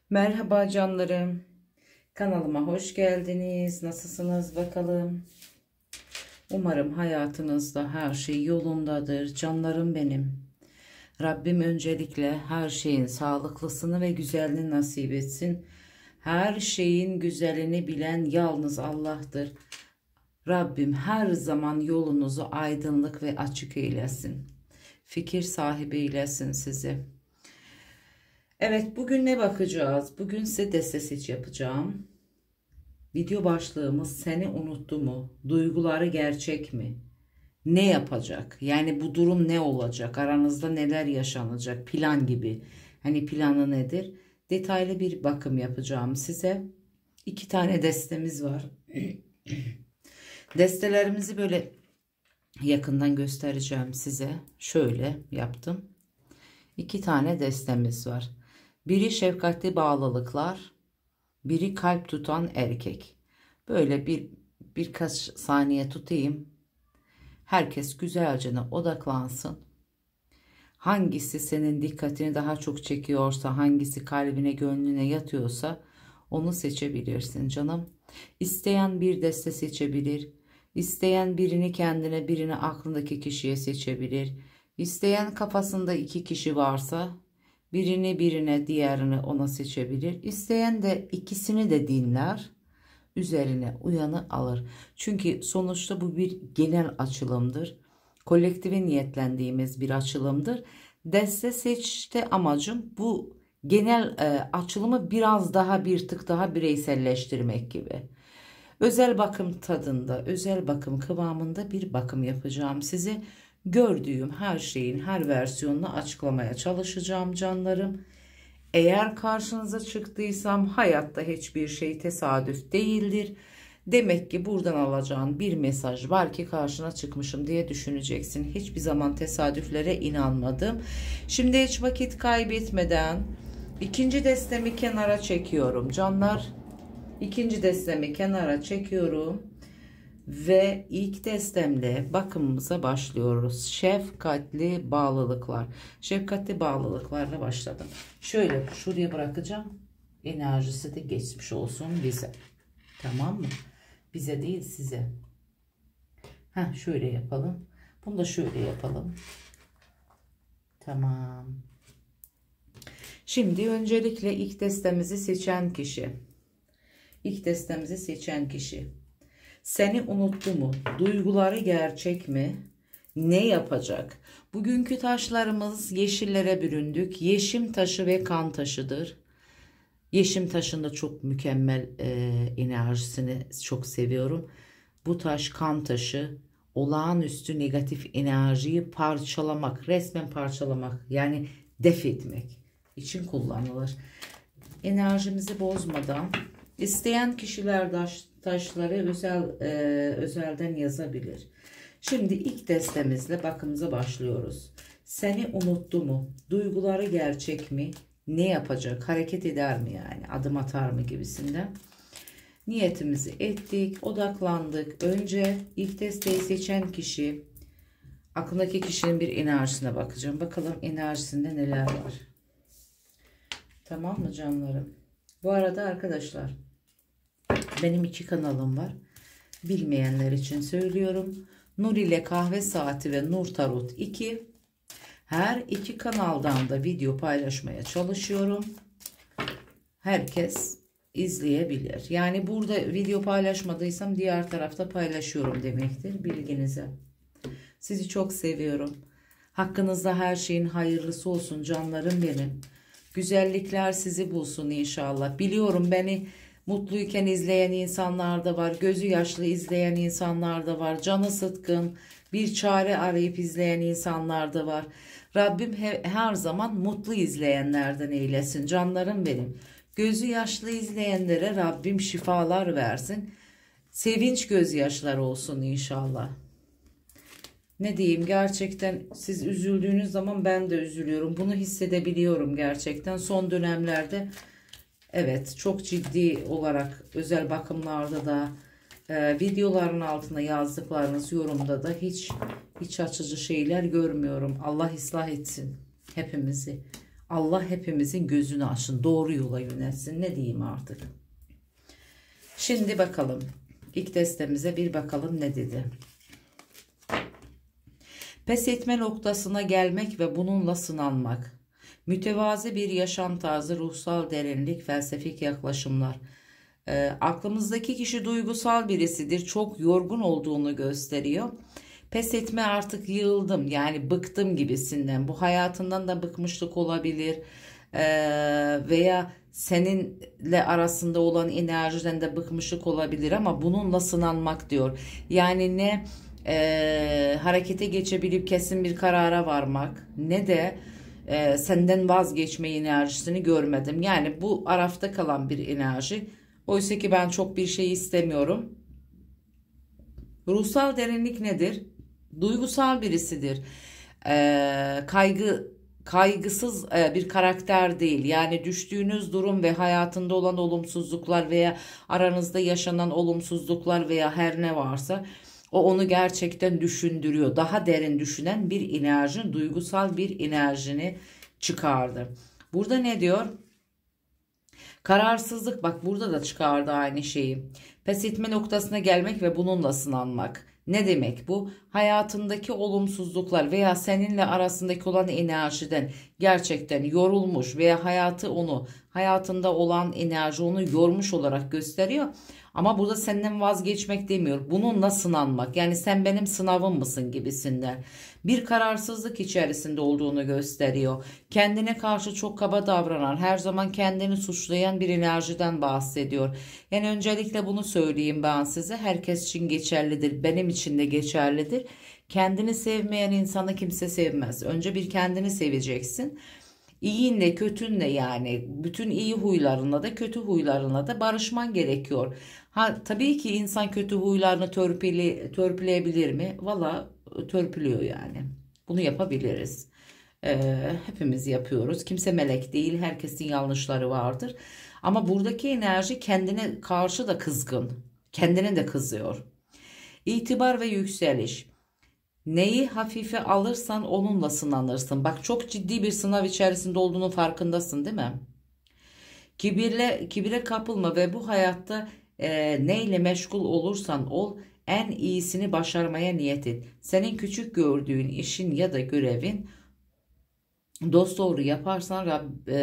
Merhaba canlarım. Kanalıma hoş geldiniz. Nasılsınız bakalım? Umarım hayatınızda her şey yolundadır. Canlarım benim. Rabbim öncelikle her şeyin sağlıklısını ve güzelini nasip etsin. Her şeyin güzelini bilen yalnız Allah'tır. Rabbim her zaman yolunuzu aydınlık ve açık eylesin. Fikir sahibi eylesin sizi. Evet, bugün ne bakacağız? Bugün size deste seç yapacağım. Video başlığımız seni unuttu mu? Duyguları gerçek mi? Ne yapacak? Yani bu durum ne olacak? Aranızda neler yaşanacak? Plan gibi. Hani planı nedir? Detaylı bir bakım yapacağım size. 2 tane destemiz var. Destelerimizi böyle yakından göstereceğim size. Şöyle yaptım. 2 tane destemiz var. Biri şefkatli bağlılıklar, biri kalp tutan erkek. Böyle birkaç saniye tutayım. Herkes güzelce odaklansın. Hangisi senin dikkatini daha çok çekiyorsa, hangisi kalbine, gönlüne yatıyorsa onu seçebilirsin canım. İsteyen bir deste seçebilir. İsteyen birini kendine, birini aklındaki kişiye seçebilir. İsteyen kafasında 2 kişi varsa birine diğerini ona seçebilir. İsteyen de ikisini de dinler, üzerine uyanı alır. Çünkü sonuçta bu bir genel açılımdır. Kolektife niyetlendiğimiz bir açılımdır. Deste seçte amacım bu genel açılımı biraz daha bir tık daha bireyselleştirmek gibi. Özel bakım tadında, özel bakım kıvamında bir bakım yapacağım size. Gördüğüm her şeyin her versiyonunu açıklamaya çalışacağım canlarım. Eğer karşınıza çıktıysam hayatta hiçbir şey tesadüf değildir. Demek ki buradan alacağın bir mesaj var ki karşına çıkmışım diye düşüneceksin. Hiçbir zaman tesadüflere inanmadım. Şimdi hiç vakit kaybetmeden ikinci destemi kenara çekiyorum canlar. İkinci destemi kenara çekiyorum. Ve ilk destemle bakımımıza başlıyoruz. Şefkatli bağlılıklar. Şefkatli bağlılıklarla başladım. Şöyle şuraya bırakacağım. Enerjisi de geçmiş olsun bize. Tamam mı? Bize değil size. Şöyle yapalım. Bunu da şöyle yapalım. Tamam. Şimdi öncelikle ilk destemizi seçen kişi. İlk destemizi seçen kişi. Seni unuttu mu? Duyguları gerçek mi? Ne yapacak? Bugünkü taşlarımız yeşillere büründük. Yeşim taşı ve kan taşıdır. Yeşim taşında çok mükemmel enerjisini çok seviyorum. Bu taş kan taşı. Olağanüstü negatif enerjiyi parçalamak, resmen parçalamak, yani def etmek için kullanılır. Enerjimizi bozmadan isteyen kişiler taşları özelden yazabilir. Şimdi ilk destemizle bakımıza başlıyoruz. Seni unuttu mu? Duyguları gerçek mi? Ne yapacak? Hareket eder mi yani? Adım atar mı gibisinden. Niyetimizi ettik, odaklandık. Önce ilk desteği seçen kişi, aklındaki kişinin bir enerjisine bakacağım. Bakalım enerjisinde neler var. Tamam mı canlarım? Bu arada arkadaşlar, benim 2 kanalım var. Bilmeyenler için söylüyorum. Nur ile Kahve Saati ve Nur Tarot 2. Her 2 kanaldan da video paylaşmaya çalışıyorum. Herkes izleyebilir. Yani burada video paylaşmadıysam diğer tarafta paylaşıyorum demektir. Bilginize. Sizi çok seviyorum. Hakkınızda her şeyin hayırlısı olsun canlarım benim. Güzellikler sizi bulsun inşallah. Biliyorum beni mutluyken izleyen insanlar da var. Gözü yaşlı izleyen insanlar da var. Canı sıtkın bir çare arayıp izleyen insanlar da var. Rabbim her zaman mutlu izleyenlerden eylesin canlarım benim. Gözü yaşlı izleyenlere Rabbim şifalar versin. Sevinç gözyaşları olsun inşallah. Ne diyeyim, gerçekten siz üzüldüğünüz zaman ben de üzülüyorum. Bunu hissedebiliyorum gerçekten. Son dönemlerde evet çok ciddi olarak özel bakımlarda da videoların altına yazdıklarınız yorumda da hiç açıcı şeyler görmüyorum. Allah ıslah etsin hepimizi. Allah hepimizin gözünü açsın. Doğru yola yönelsin. Ne diyeyim artık. Şimdi bakalım. İlk destemize bir bakalım ne dedi. Pes etme noktasına gelmek ve bununla sınanmak. Mütevazi bir yaşam tarzı, ruhsal derinlik, felsefik yaklaşımlar. Aklımızdaki kişi duygusal birisidir. Çok yorgun olduğunu gösteriyor. Pes etme, artık yığıldım yani bıktım gibisinden. Bu hayatından da bıkmışlık olabilir. Veya seninle arasında olan enerjiden de bıkmışlık olabilir ama bununla sınanmak diyor. Yani ne harekete geçebilip kesin bir karara varmak ne de senden vazgeçme enerjisini görmedim. Yani bu arafta kalan bir enerji. Oysa ki ben çok bir şey istemiyorum. Ruhsal derinlik nedir? Duygusal birisidir. Kaygısız bir karakter değil. Yani düştüğünüz durum ve hayatında olan olumsuzluklar veya aranızda yaşanan olumsuzluklar veya her ne varsa o onu gerçekten düşündürüyor. Daha derin düşünen bir enerjin, duygusal bir enerjini çıkardı. Burada ne diyor? Kararsızlık, bak burada da çıkardı aynı şeyi. Pes etme noktasına gelmek ve bununla sınanmak. Ne demek bu? Hayatındaki olumsuzluklar veya seninle arasındaki olan enerjiden gerçekten yorulmuş veya hayatında olan enerji onu yormuş olarak gösteriyor. Ama burada senden vazgeçmek demiyor. Bununla sınanmak. Yani sen benim sınavım mısın gibisinden. Bir kararsızlık içerisinde olduğunu gösteriyor. Kendine karşı çok kaba davranan, her zaman kendini suçlayan bir enerjiden bahsediyor. Yani öncelikle bunu söyleyeyim ben size. Herkes için geçerlidir. Benim için de geçerlidir. Kendini sevmeyen insanı kimse sevmez. Önce bir kendini seveceksin. İyinle kötünle, yani bütün iyi huylarına da kötü huylarına da barışman gerekiyor. Tabii ki insan kötü huylarını törpüleyebilir mi? Valla törpülüyor yani. Bunu yapabiliriz. Hepimiz yapıyoruz. Kimse melek değil. Herkesin yanlışları vardır. Ama buradaki enerji kendine karşı da kızgın. Kendine de kızıyor. İtibar ve yükseliş. Neyi hafife alırsan onunla sınanırsın. Bak, çok ciddi bir sınav içerisinde olduğunun farkındasın değil mi? Kibire kapılma ve bu hayatta neyle meşgul olursan ol, en iyisini başarmaya niyet et. Senin küçük gördüğün işin ya da görevin dosdoğru yaparsan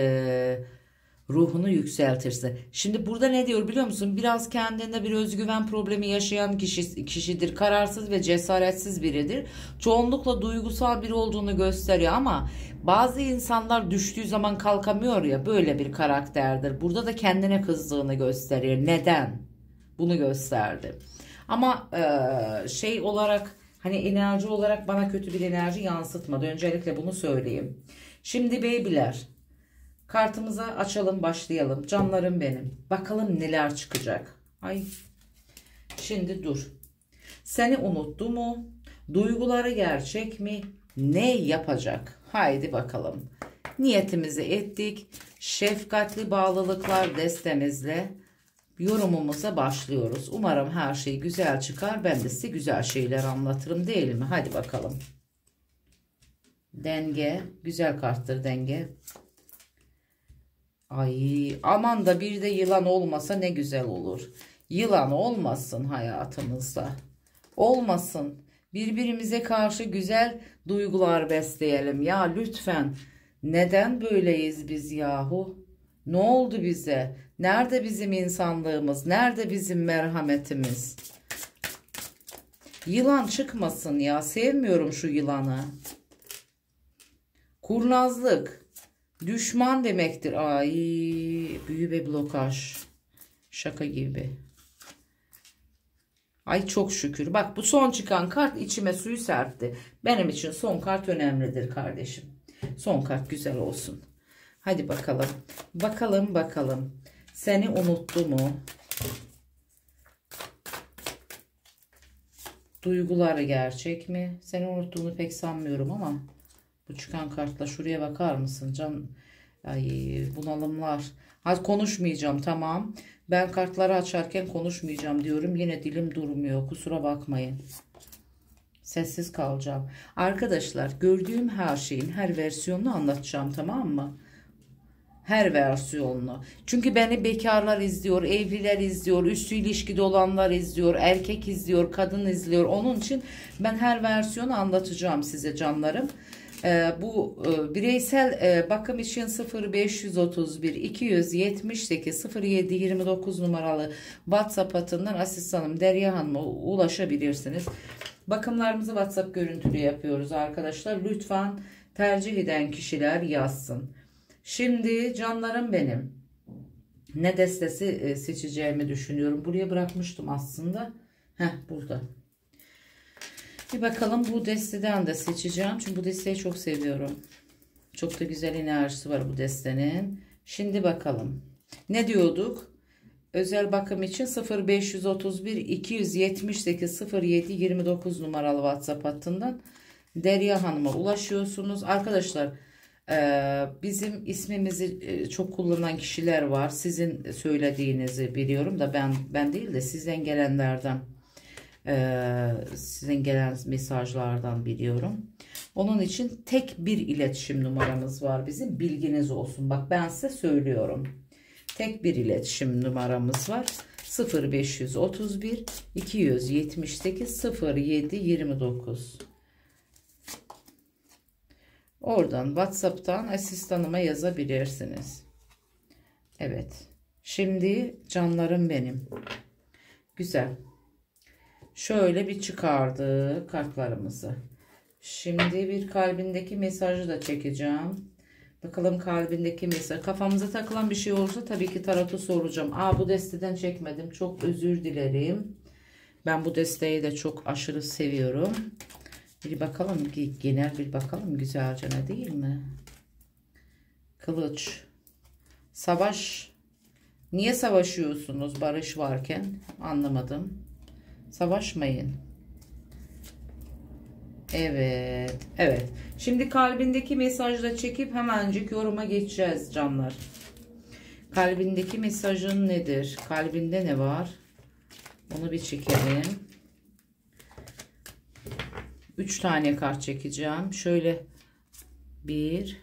ruhunu yükseltirsin. Şimdi burada ne diyor biliyor musun? Biraz kendinde bir özgüven problemi yaşayan kişidir. Kararsız ve cesaretsiz biridir. Çoğunlukla duygusal biri olduğunu gösteriyor ama bazı insanlar düştüğü zaman kalkamıyor ya, böyle bir karakterdir. Burada da kendine kızdığını gösteriyor. Neden? Bunu gösterdi. Ama şey olarak, hani enerji olarak bana kötü bir enerji yansıtmadı. Öncelikle bunu söyleyeyim. Şimdi beybiler. Kartımızı açalım, başlayalım. Canlarım benim. Bakalım neler çıkacak. Ay. Şimdi dur. Seni unuttu mu? Duyguları gerçek mi? Ne yapacak? Haydi bakalım. Niyetimizi ettik. Şefkatli bağlılıklar destemizle yorumumuza başlıyoruz. Umarım her şey güzel çıkar. Ben de size güzel şeyler anlatırım, değil mi? Hadi bakalım. Denge. Güzel karttır denge. Ay aman da bir de yılan olmasa ne güzel olur. Yılan olmasın hayatımızda. Olmasın. Birbirimize karşı güzel duygular besleyelim. Ya lütfen. Neden böyleyiz biz yahu? Ne oldu bize? Nerede bizim insanlığımız? Nerede bizim merhametimiz? Yılan çıkmasın ya. Sevmiyorum şu yılanı. Kurnazlık. Düşman demektir. Ay, büyü ve blokaj. Şaka gibi. Ay çok şükür. Bak, bu son çıkan kart içime suyu serpti. Benim için son kart önemlidir kardeşim. Son kart güzel olsun. Hadi bakalım. Bakalım. Seni unuttu mu? Duyguları gerçek mi? Seni unuttuğunu pek sanmıyorum ama bu çıkan kartla şuraya bakar mısın can? Ay, bunalımlar. Hadi konuşmayacağım, tamam. Ben kartları açarken konuşmayacağım diyorum. Yine dilim durmuyor. Kusura bakmayın. Sessiz kalacağım. Arkadaşlar, gördüğüm her şeyin her versiyonunu anlatacağım, tamam mı? Her versiyonunu. Çünkü beni bekarlar izliyor, evliler izliyor, üstü ilişkide olanlar izliyor, erkek izliyor, kadın izliyor. Onun için ben her versiyonu anlatacağım size canlarım. Bu bireysel bakım için 0531 278 07 29 numaralı WhatsApp hattından asistanım Derya Hanım'a ulaşabilirsiniz. Bakımlarımızı WhatsApp görüntülü yapıyoruz arkadaşlar. Lütfen tercih eden kişiler yazsın. Şimdi canlarım benim, ne destesi seçeceğimi düşünüyorum. Buraya bırakmıştım aslında. Burada. Bir bakalım, bu desteden de seçeceğim. Çünkü bu desteği çok seviyorum. Çok da güzel enerjisi var bu destenin. Şimdi bakalım. Ne diyorduk? Özel bakım için 0531 278 07 29 numaralı WhatsApp hattından Derya Hanım'a ulaşıyorsunuz. Arkadaşlar bizim ismimizi çok kullanan kişiler var. Sizin söylediğinizi biliyorum da ben değil de sizden gelenlerden, sizin gelen mesajlardan biliyorum. Onun için tek bir iletişim numaramız var bizim, bilginiz olsun. Bak, ben size söylüyorum. Tek bir iletişim numaramız var. 0531 278 07 29. Oradan WhatsApp'tan asistanıma yazabilirsiniz. Evet. Şimdi canlarım benim. Güzel. Şöyle bir çıkardık kartlarımızı. Şimdi bir kalbindeki mesajı da çekeceğim. Bakalım kalbindeki mesaj. Kafamıza takılan bir şey olursa tabii ki tarotu soracağım. Bu desteden çekmedim. Çok özür dilerim. Ben bu desteği de çok aşırı seviyorum. Bir bakalım, genel bir bakalım güzelce, ne değil mi? Kılıç. Savaş. Niye savaşıyorsunuz barış varken? Anlamadım. Savaşmayın. Evet. Evet. Şimdi kalbindeki mesajı da çekip hemencik yoruma geçeceğiz canlar. Kalbindeki mesajın nedir? Kalbinde ne var? Onu bir çekelim. 3 tane kart çekeceğim. Şöyle 1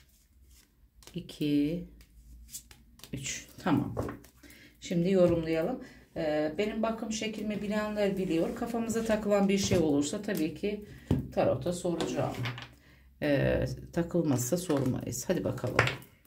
2 3. Tamam. Şimdi yorumlayalım. Benim bakım şeklimi bilenler biliyor. Kafamıza takılan bir şey olursa tabii ki tarota soracağım. Takılmazsa sormayız. Hadi bakalım.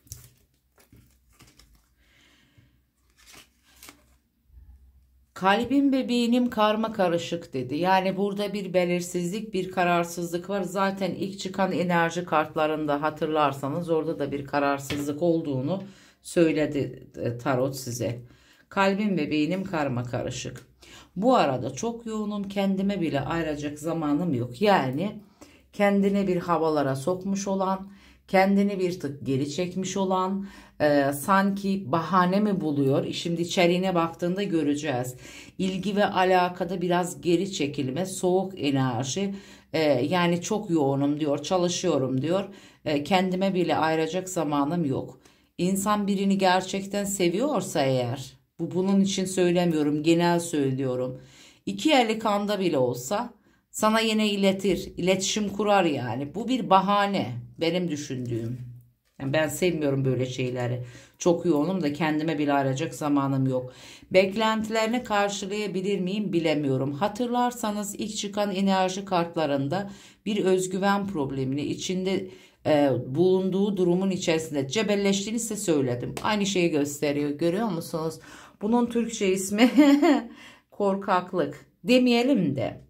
Kalbim ve beynim karma karışık dedi. Yani burada bir belirsizlik, bir kararsızlık var. Zaten ilk çıkan enerji kartlarında hatırlarsanız orada da bir kararsızlık olduğunu söyledi tarot size. Kalbim ve beynim karma karışık. Bu arada çok yoğunum, kendime bile ayıracak zamanım yok. Yani kendine bir havalara sokmuş olan, kendini bir tık geri çekmiş olan, sanki bahane mi buluyor? Şimdi içeriğine baktığında göreceğiz. İlgi ve alakada biraz geri çekilme, soğuk enerji. Yani çok yoğunum diyor, çalışıyorum diyor. Kendime bile ayıracak zamanım yok. İnsan birini gerçekten seviyorsa eğer, bunun için söylemiyorum, genel söylüyorum. İki eli kanda bile olsa sana yine iletir, iletişim kurar yani. Bu bir bahane, benim düşündüğüm. Yani ben sevmiyorum böyle şeyleri. Çok yoğunum da kendime bile ayıracak zamanım yok. Beklentilerini karşılayabilir miyim bilemiyorum. Hatırlarsanız ilk çıkan enerji kartlarında bir özgüven problemini içinde bulunduğu durumun içerisinde cebelleştiğini size söyledim. Aynı şeyi gösteriyor. Görüyor musunuz? Bunun Türkçe ismi korkaklık demeyelim de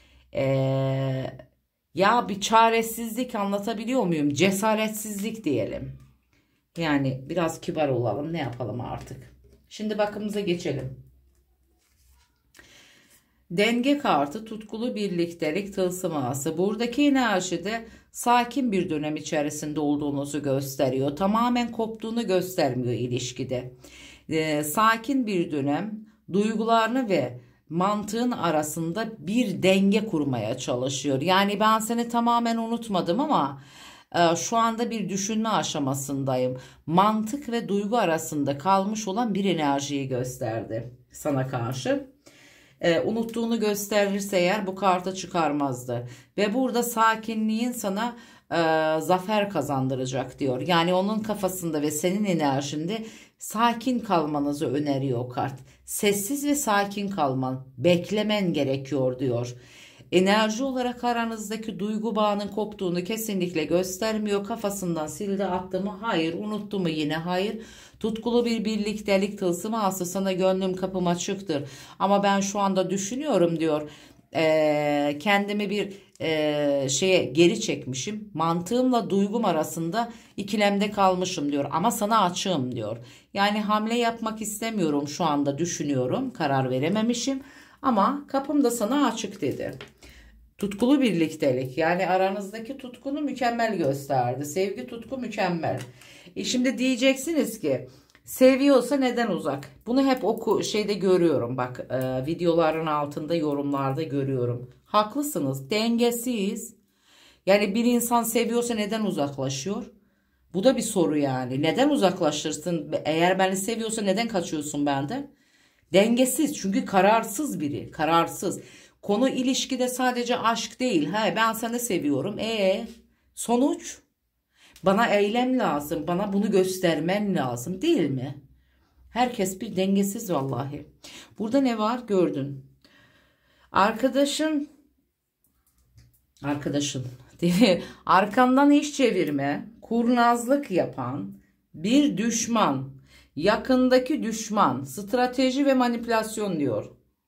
ya bir çaresizlik, anlatabiliyor muyum? Cesaretsizlik diyelim. Yani biraz kibar olalım, ne yapalım artık. Şimdi bakımıza geçelim. Denge kartı, tutkulu birliktelik, tılsım ağası. Buradaki enerjide sakin bir dönem içerisinde olduğunuzu gösteriyor. Tamamen koptuğunu göstermiyor ilişkide. Sakin bir dönem, duygularını ve mantığın arasında bir denge kurmaya çalışıyor. Yani ben seni tamamen unutmadım ama şu anda bir düşünme aşamasındayım. Mantık ve duygu arasında kalmış olan bir enerjiyi gösterdi sana karşı. Unuttuğunu gösterirse eğer bu kartı çıkarmazdı. Ve burada sakinliğin sana zafer kazandıracak diyor. Yani onun kafasında ve senin enerjinde sakin kalmanızı öneriyor o kart. Sessiz ve sakin kalman, beklemen gerekiyor diyor. Enerji olarak aranızdaki duygu bağının koptuğunu kesinlikle göstermiyor. Kafasından sildi attı mı? Hayır. Unuttu mu yine? Hayır. Tutkulu bir birliktelik tılsımı alsa sana gönlüm kapım açıktır. Ama ben şu anda düşünüyorum diyor. Kendimi bir şeye geri çekmişim. Mantığımla duygum arasında ikilemde kalmışım diyor. Ama sana açığım diyor. Yani hamle yapmak istemiyorum şu anda düşünüyorum. Karar verememişim. Ama kapım da sana açık dedi. Tutkulu birliktelik yani aranızdaki tutkunu mükemmel gösterdi. Sevgi tutku mükemmel. Şimdi diyeceksiniz ki seviyorsa neden uzak? Bunu hep şeyde görüyorum bak videoların altında yorumlarda görüyorum. Haklısınız, dengesiz. Yani bir insan seviyorsa neden uzaklaşıyor? Bu da bir soru yani. Neden uzaklaşırsın? Eğer beni seviyorsa neden kaçıyorsun benden? Dengesiz çünkü kararsız biri. Kararsız. Konu ilişkide sadece aşk değil. Ha, ben seni seviyorum. Sonuç? Bana eylem lazım. Bana bunu göstermen lazım değil mi? Herkes bir dengesiz vallahi. Burada ne var gördün. Arkadaşın arkandan iş çevirme, kurnazlık yapan bir düşman, yakındaki düşman, strateji ve manipülasyon diyor.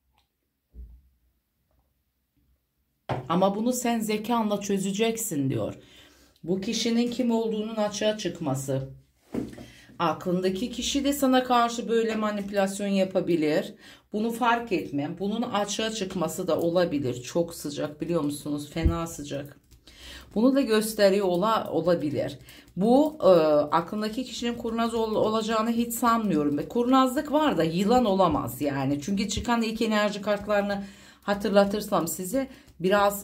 Ama bunu sen zekanla çözeceksin diyor. Bu kişinin kim olduğunun açığa çıkması. Aklındaki kişi de sana karşı böyle manipülasyon yapabilir. Bunu fark etmem. Bunun açığa çıkması da olabilir. Çok sıcak biliyor musunuz? Fena sıcak. Bunu da gösteriyor olabilir. Bu aklındaki kişinin kurnaz olacağını hiç sanmıyorum. Kurnazlık var da yılan olamaz yani. Çünkü çıkan ilk enerji kartlarını hatırlatırsam size biraz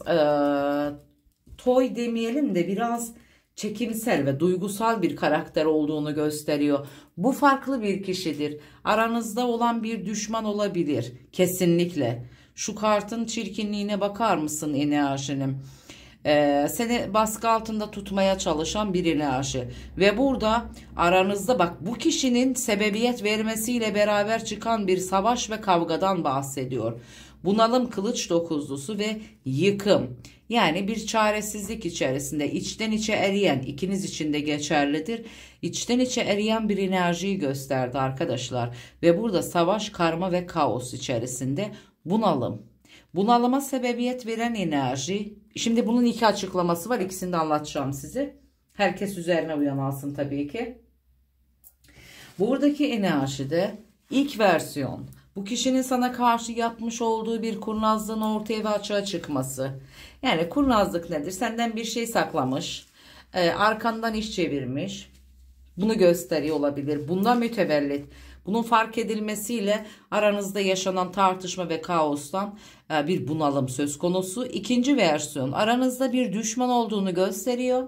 toy demeyelim de biraz çekimsel ve duygusal bir karakter olduğunu gösteriyor. Bu farklı bir kişidir. Aranızda olan bir düşman olabilir. Kesinlikle. Şu kartın çirkinliğine bakar mısın enerjinin? Seni baskı altında tutmaya çalışan bir enerji. Ve burada aranızda bak bu kişinin sebebiyet vermesiyle beraber çıkan bir savaş ve kavgadan bahsediyor. Bunalım kılıç dokuzlusu ve yıkım. Yani bir çaresizlik içerisinde içten içe eriyen ikiniz için de geçerlidir. İçten içe eriyen bir enerjiyi gösterdi arkadaşlar. Ve burada savaş, karma ve kaos içerisinde bunalım. Bunalıma sebebiyet veren enerji. Şimdi bunun iki açıklaması var. İkisini de anlatacağım size. Herkes üzerine uyansın tabii ki. Buradaki enerjide ilk versiyon. Bu kişinin sana karşı yapmış olduğu bir kurnazlığın ortaya ve açığa çıkması. Yani kurnazlık nedir? Senden bir şey saklamış. Arkandan iş çevirmiş. Bunu gösteriyor olabilir. Bundan mütevellit. Bunun fark edilmesiyle aranızda yaşanan tartışma ve kaostan bir bunalım söz konusu. İkinci versiyon aranızda bir düşman olduğunu gösteriyor.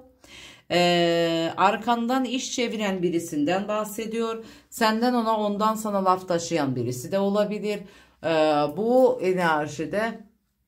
Arkandan iş çeviren birisinden bahsediyor. Senden ona ondan sana laf taşıyan birisi de olabilir. Bu enerjide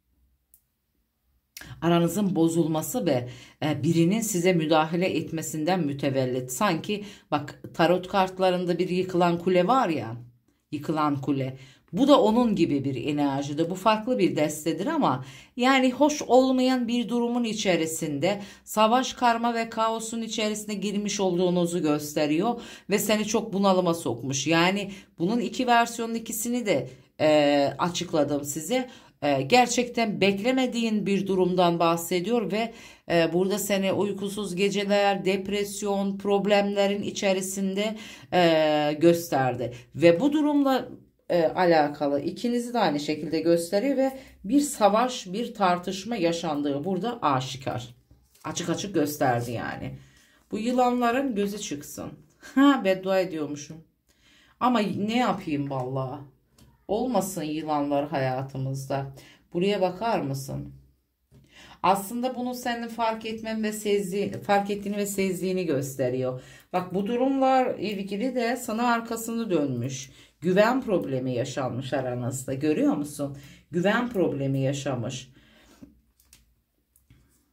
aranızın bozulması ve birinin size müdahale etmesinden mütevellit. Sanki bak tarot kartlarında bir yıkılan kule var ya, yıkılan kule. Bu da onun gibi bir enerjide. Bu farklı bir destedir ama yani hoş olmayan bir durumun içerisinde savaş, karma ve kaosun içerisine girmiş olduğunuzu gösteriyor ve seni çok bunalıma sokmuş. Yani bunun iki versiyonun ikisini de açıkladım size. Gerçekten beklemediğin bir durumdan bahsediyor ve burada seni uykusuz geceler, depresyon, problemlerin içerisinde gösterdi. Ve bu durumla alakalı ikinizi de aynı şekilde gösteriyor ve bir savaş, bir tartışma yaşandığı burada aşikar. Açık açık gösterdi yani. Bu yılanların gözü çıksın. Ha, beddua ediyormuşum. Ama ne yapayım vallahi. Olmasın yılanlar hayatımızda. Buraya bakar mısın? Aslında bunu senin fark etmen ve fark ettiğini ve sezdiğini gösteriyor. Bak bu durumlar ilgili de sana arkasını dönmüş. Güven problemi yaşanmış aranızda. Görüyor musun? Güven problemi yaşamış.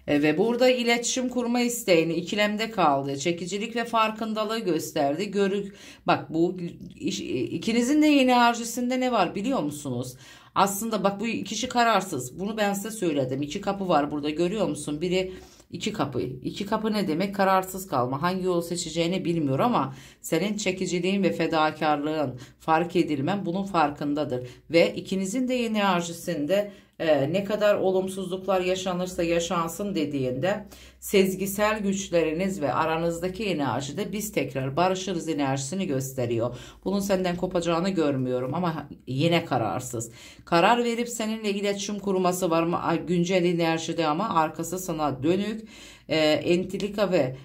Ve burada iletişim kurma isteğini ikilemde kaldı. Çekicilik ve farkındalığı gösterdi. Bak bu ikinizin de enerjisinde ne var biliyor musunuz? Aslında bak bu kişi kararsız. Bunu ben size söyledim. İki kapı var burada görüyor musun? Biri iki kapı. İki kapı ne demek? Kararsız kalma. Hangi yolu seçeceğini bilmiyor ama senin çekiciliğin ve fedakarlığın, fark edilmen bunun farkındadır. Ve ikinizin de enerjisinde ne kadar olumsuzluklar yaşanırsa yaşansın dediğinde sezgisel güçleriniz ve aranızdaki enerjide biz tekrar barışırız enerjisini gösteriyor. Bunun senden kopacağını görmüyorum ama yine kararsız. Karar verip seninle iletişim kurması var mı? Güncel enerjide ama arkası sana dönük. Entrika ve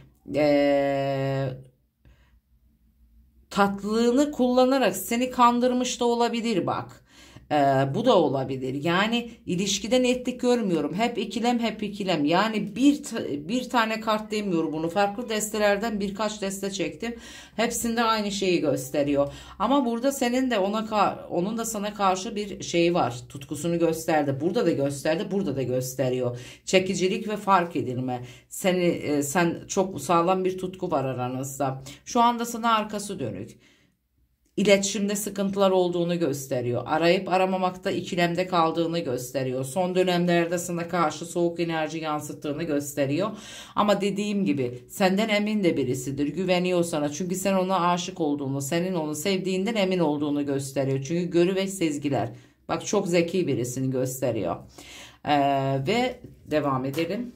tatlılığını kullanarak seni kandırmış da olabilir bak. Bu da olabilir. Yani ilişkide netlik görmüyorum. Hep ikilem hep ikilem. Yani bir tane kart demiyorum bunu. Farklı destelerden birkaç deste çektim. Hepsinde aynı şeyi gösteriyor. Ama burada senin de onun da sana karşı bir şey var. Tutkusunu gösterdi. Burada da gösterdi. Burada da gösteriyor. Çekicilik ve fark edilme. Sen çok sağlam bir tutku var aranızda. Şu anda sana arkası dönük. İletişimde sıkıntılar olduğunu gösteriyor. Arayıp aramamakta ikilemde kaldığını gösteriyor. Son dönemlerde sana karşı soğuk enerji yansıttığını gösteriyor. Ama dediğim gibi senden emin de birisidir. Güveniyor sana. Çünkü sen ona aşık olduğunu, senin onu sevdiğinden emin olduğunu gösteriyor. Çünkü görü ve sezgiler. Bak çok zeki birisini gösteriyor. Ve devam edelim.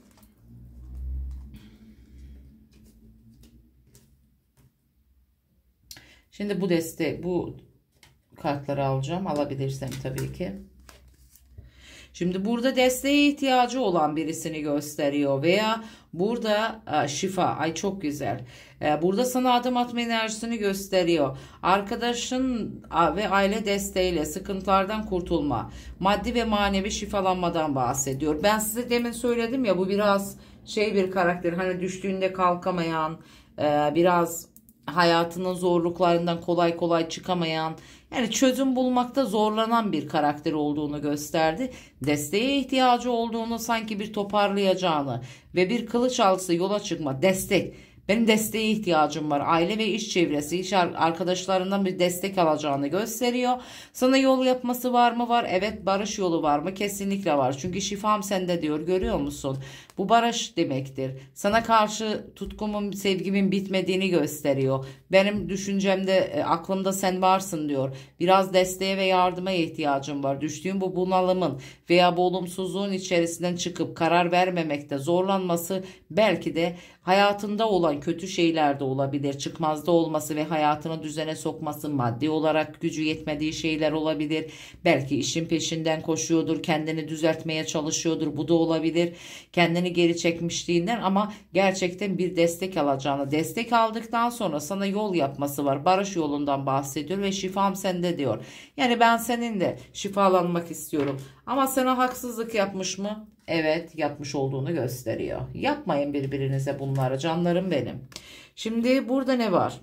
Şimdi bu kartları alacağım. Alabilirsem tabii ki. Şimdi burada desteğe ihtiyacı olan birisini gösteriyor veya burada şifa. Ay çok güzel. Burada sana adım atma enerjisini gösteriyor. Arkadaşın ve aile desteğiyle sıkıntılardan kurtulma. Maddi ve manevi şifalanmadan bahsediyor. Ben size demin söyledim ya bu biraz bir karakter. Hani düştüğünde kalkamayan, biraz hayatının zorluklarından kolay kolay çıkamayan, yani çözüm bulmakta zorlanan bir karakter olduğunu gösterdi. Desteğe ihtiyacı olduğunu, sanki bir toparlayacağını ve bir kılıç altısı yola çıkma, destek. Benim desteğe ihtiyacım var. Aile ve iş çevresi, iş arkadaşlarından bir destek alacağını gösteriyor. Sana yol yapması var mı? Var. Evet, barış yolu var mı? Kesinlikle var. Çünkü şifam sende diyor. Görüyor musun? Bu barış demektir. Sana karşı tutkumun, sevgimin bitmediğini gösteriyor. Benim düşüncemde, aklımda sen varsın diyor. Biraz desteğe ve yardıma ihtiyacım var. Düştüğüm bu bunalımın veya bu olumsuzluğun içerisinden çıkıp karar vermemekte zorlanması belki de hayatında olan kötü şeyler de olabilir. Çıkmazda olması ve hayatını düzene sokması, maddi olarak gücü yetmediği şeyler olabilir. Belki işin peşinden koşuyordur, kendini düzeltmeye çalışıyordur. Bu da olabilir. Kendini geri çekmişliğinden ama gerçekten bir destek alacağını, destek aldıktan sonra sana yol yapması var. Barış yolundan bahsediyor ve şifam sende diyor. Yani ben seninle şifalanmak istiyorum. Ama sana haksızlık yapmış mı? Evet, yapmış olduğunu gösteriyor. Yapmayın birbirinize bunları canlarım benim. Şimdi burada ne var?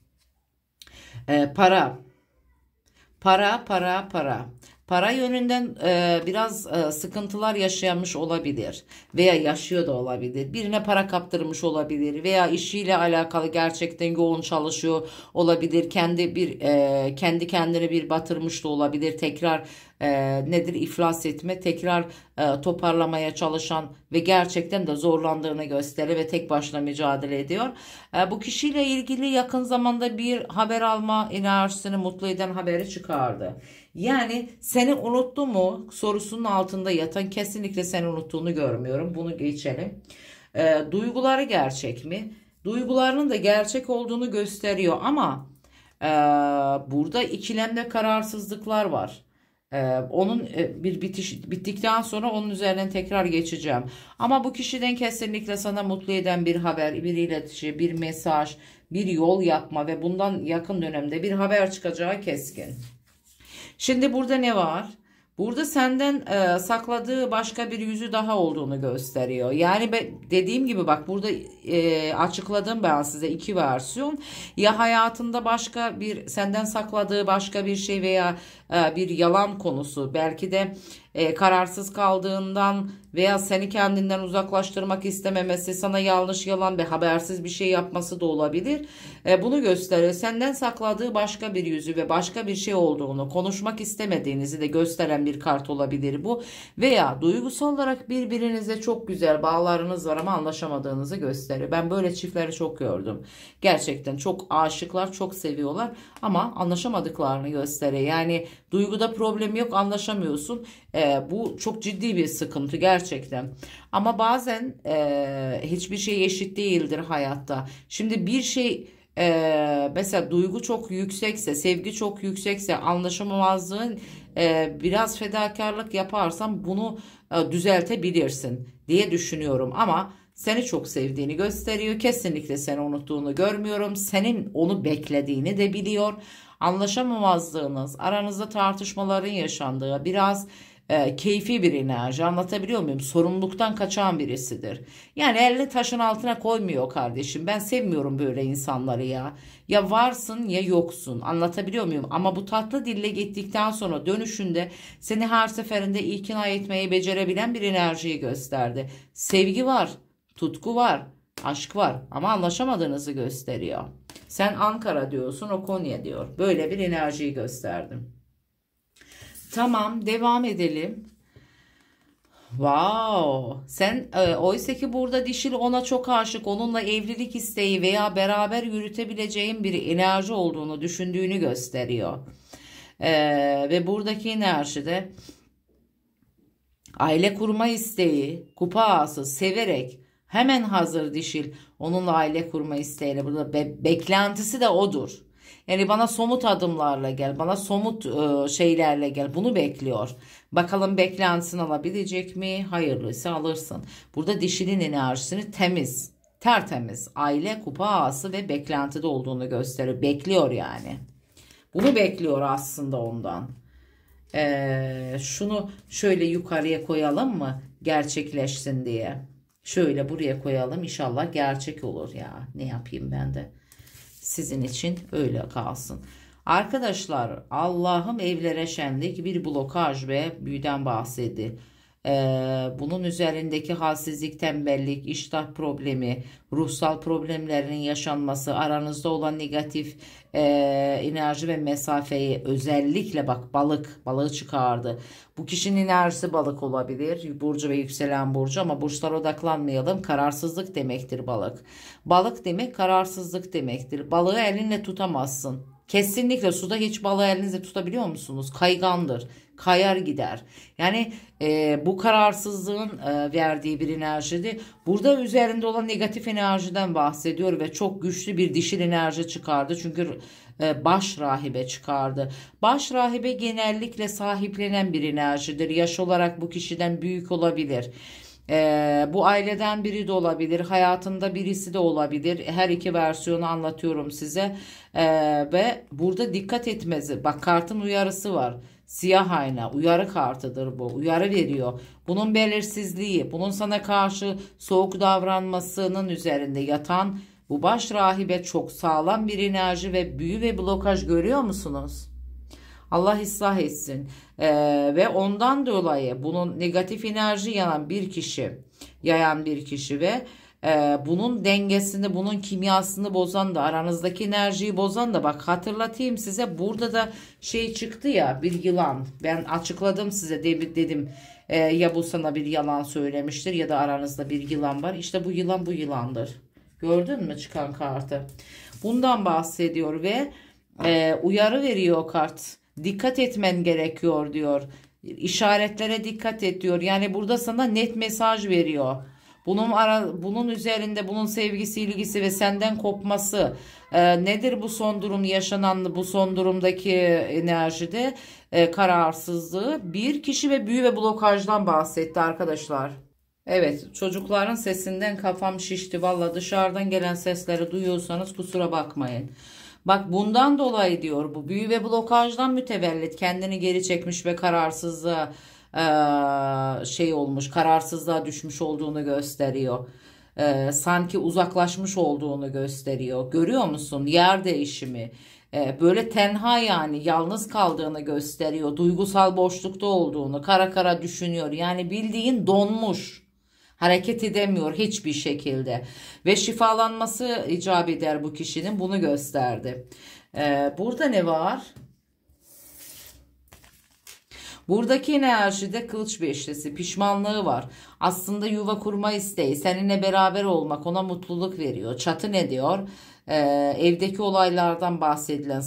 Para. Para. Para yönünden biraz sıkıntılar yaşamış olabilir veya yaşıyor da olabilir. Birine para kaptırmış olabilir veya işiyle alakalı gerçekten yoğun çalışıyor olabilir. Kendi kendine bir batırmış da olabilir. Tekrar iflas etme, tekrar toparlamaya çalışan ve gerçekten de zorlandığını gösteriyor ve tek başına mücadele ediyor. Bu kişiyle ilgili yakın zamanda bir haber alma enerjisini mutlu eden haberi çıkardı. Yani seni unuttu mu sorusunun altında yatan, kesinlikle seni unuttuğunu görmüyorum. Bunu geçelim. Duyguları gerçek mi? Duygularının da gerçek olduğunu gösteriyor ama burada ikilemde kararsızlıklar var. Onun bittikten sonra onun üzerinden tekrar geçeceğim. Ama bu kişiden kesinlikle sana mutlu eden bir haber, bir iletişim, bir mesaj, bir yol yapma ve bundan yakın dönemde bir haber çıkacağı keskin. Şimdi burada ne var? Burada senden sakladığı başka bir yüzü daha olduğunu gösteriyor. Yani dediğim gibi bak burada açıkladım ben size iki versiyon. Ya hayatında senden sakladığı başka bir şey veya bir yalan konusu. Belki de kararsız kaldığından veya seni kendinden uzaklaştırmak istememesi, sana yanlış, yalan ve habersiz bir şey yapması da olabilir. Bunu gösteriyor. Senden sakladığı başka bir yüzü ve başka bir şey olduğunu, konuşmak istemediğinizi de gösteren bir kart olabilir bu. Veya duygusal olarak birbirinize çok güzel bağlarınız var ama anlaşamadığınızı gösteriyor. Ben böyle çiftleri çok gördüm. Gerçekten çok aşıklar, çok seviyorlar ama anlaşamadıklarını gösteriyor. Yani duyguda problem yok, anlaşamıyorsun. Bu çok ciddi bir sıkıntı gerçekten. Ama bazen hiçbir şey eşit değildir hayatta. Şimdi bir şey mesela duygu çok yüksekse, sevgi çok yüksekse, anlaşamamazlığın biraz fedakarlık yaparsan bunu düzeltebilirsin diye düşünüyorum. Ama seni çok sevdiğini gösteriyor. Kesinlikle seni unuttuğunu görmüyorum. Senin onu beklediğini de biliyor. Anlaşamamazlığınız, aranızda tartışmaların yaşandığı, biraz keyfi bir enerji, anlatabiliyor muyum? Sorumluluktan kaçan birisidir. Yani elini taşın altına koymuyor kardeşim. Ben sevmiyorum böyle insanları ya. Ya varsın ya yoksun. Anlatabiliyor muyum? Ama bu tatlı dille gittikten sonra dönüşünde seni her seferinde ikna etmeyi becerebilen bir enerjiyi gösterdi. Sevgi var, tutku var, aşk var ama anlaşamadığınızı gösteriyor. Sen Ankara diyorsun, o Konya diyor. Böyle bir enerjiyi gösterdim. Tamam, devam edelim. Wow. Sen oysa ki burada dişil ona çok aşık, onunla evlilik isteği veya beraber yürütebileceğin bir enerji olduğunu düşündüğünü gösteriyor. Ve buradaki enerjide aile kurma isteği, kupa ağası, severek hemen hazır dişil onunla aile kurma isteğiyle, burada beklentisi de odur. Yani bana somut adımlarla gel, bana somut şeylerle gel. Bunu bekliyor. Bakalım beklentisini alabilecek mi? Hayırlıysa alırsın. Burada dişilin enerjisini temiz, tertemiz, aile, kupa ağası ve beklentide olduğunu gösteriyor. Bekliyor yani. Bunu bekliyor aslında ondan. Şunu şöyle yukarıya koyalım mı? Gerçekleşsin diye. Şöyle buraya koyalım. İnşallah gerçek olur ya. Ne yapayım ben de. Sizin için öyle kalsın. Arkadaşlar, Allah'ım evlere şenlik, bir blokaj ve büyüden bahsedi. Bunun üzerindeki halsizlik, tembellik, iştah problemi, ruhsal problemlerinin yaşanması, aranızda olan negatif enerji ve mesafeyi, özellikle bak balığı çıkardı. Bu kişinin enerjisi balık olabilir. Burcu ve yükselen burcu, ama burçlara odaklanmayalım. Kararsızlık demektir balık. Balık demek kararsızlık demektir. Balığı elinle tutamazsın. Kesinlikle suda hiç balığı elinizle tutabiliyor musunuz? Kaygandır. Kayar gider. Yani bu kararsızlığın verdiği bir enerjidi. Burada üzerinde olan negatif enerjiden bahsediyor ve çok güçlü bir dişil enerji çıkardı. Çünkü baş rahibe çıkardı. Baş rahibe genellikle sahiplenen bir enerjidir. Yaş olarak bu kişiden büyük olabilir. Bu aileden biri de olabilir, hayatında birisi de olabilir. Her iki versiyonu anlatıyorum size. Ve burada dikkat etmesi. Bak, kartın uyarısı var. Siyah ayna uyarı kartıdır bu. Uyarı veriyor. Bunun belirsizliği, bunun sana karşı soğuk davranmasının üzerinde yatan bu baş rahibe çok sağlam bir enerji ve büyü ve blokaj görüyor musunuz? Allah ıslah etsin. Ve ondan dolayı bunun negatif enerji yayan bir kişi ve bunun dengesini, bunun kimyasını bozan da, aranızdaki enerjiyi bozan da, bak hatırlatayım size, burada da şey çıktı ya, bir yılan. Ben açıkladım size, dedim ya bu sana bir yalan söylemiştir ya da aranızda bir yılan var. İşte bu yılan bu yılandır. Gördün mü çıkan kartı? Bundan bahsediyor ve uyarı veriyor kart. Dikkat etmen gerekiyor diyor. İşaretlere dikkat et diyor. Yani burada sana net mesaj veriyor. Bunun üzerinde bunun sevgisi, ilgisi ve senden kopması nedir bu son durum, yaşanan bu son durumdaki enerjide kararsızlığı, bir kişi ve büyü ve blokajdan bahsetti arkadaşlar. Evet, çocukların sesinden kafam şişti. Valla dışarıdan gelen sesleri duyuyorsanız kusura bakmayın. Bak, bundan dolayı diyor, bu büyü ve blokajdan mütevellit kendini geri çekmiş ve kararsızlığa kararsızlığa düşmüş olduğunu gösteriyor. Sanki uzaklaşmış olduğunu gösteriyor. Görüyor musun? Yer değişimi. Böyle tenha, yani yalnız kaldığını gösteriyor. Duygusal boşlukta olduğunu, kara kara düşünüyor. Yani bildiğin donmuş. Hareket edemiyor hiçbir şekilde. Ve şifalanması icap eder bu kişinin, bunu gösterdi. Burada ne var? Buradaki enerjide kılıç beşlisi, pişmanlığı var. Aslında yuva kurma isteği, seninle beraber olmak ona mutluluk veriyor. Çatı ne diyor? Evdeki olaylardan bahsedilen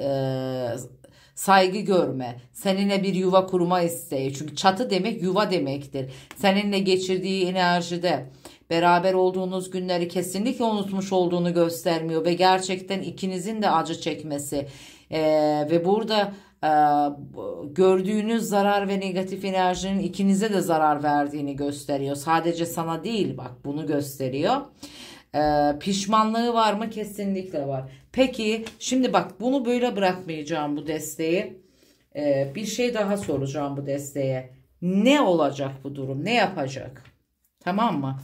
saygı görme, seninle bir yuva kurma isteği. Çünkü çatı demek yuva demektir. Seninle geçirdiği enerjide beraber olduğunuz günleri kesinlikle unutmuş olduğunu göstermiyor ve gerçekten ikinizin de acı çekmesi ve burada gördüğünüz zarar ve negatif enerjinin ikinize de zarar verdiğini gösteriyor. Sadece sana değil, bak bunu gösteriyor. Pişmanlığı var mı? Kesinlikle var. Peki şimdi bak, bunu böyle bırakmayacağım bu desteği. Bir şey daha soracağım bu desteğe. Ne olacak bu durum? Ne yapacak? Tamam mı?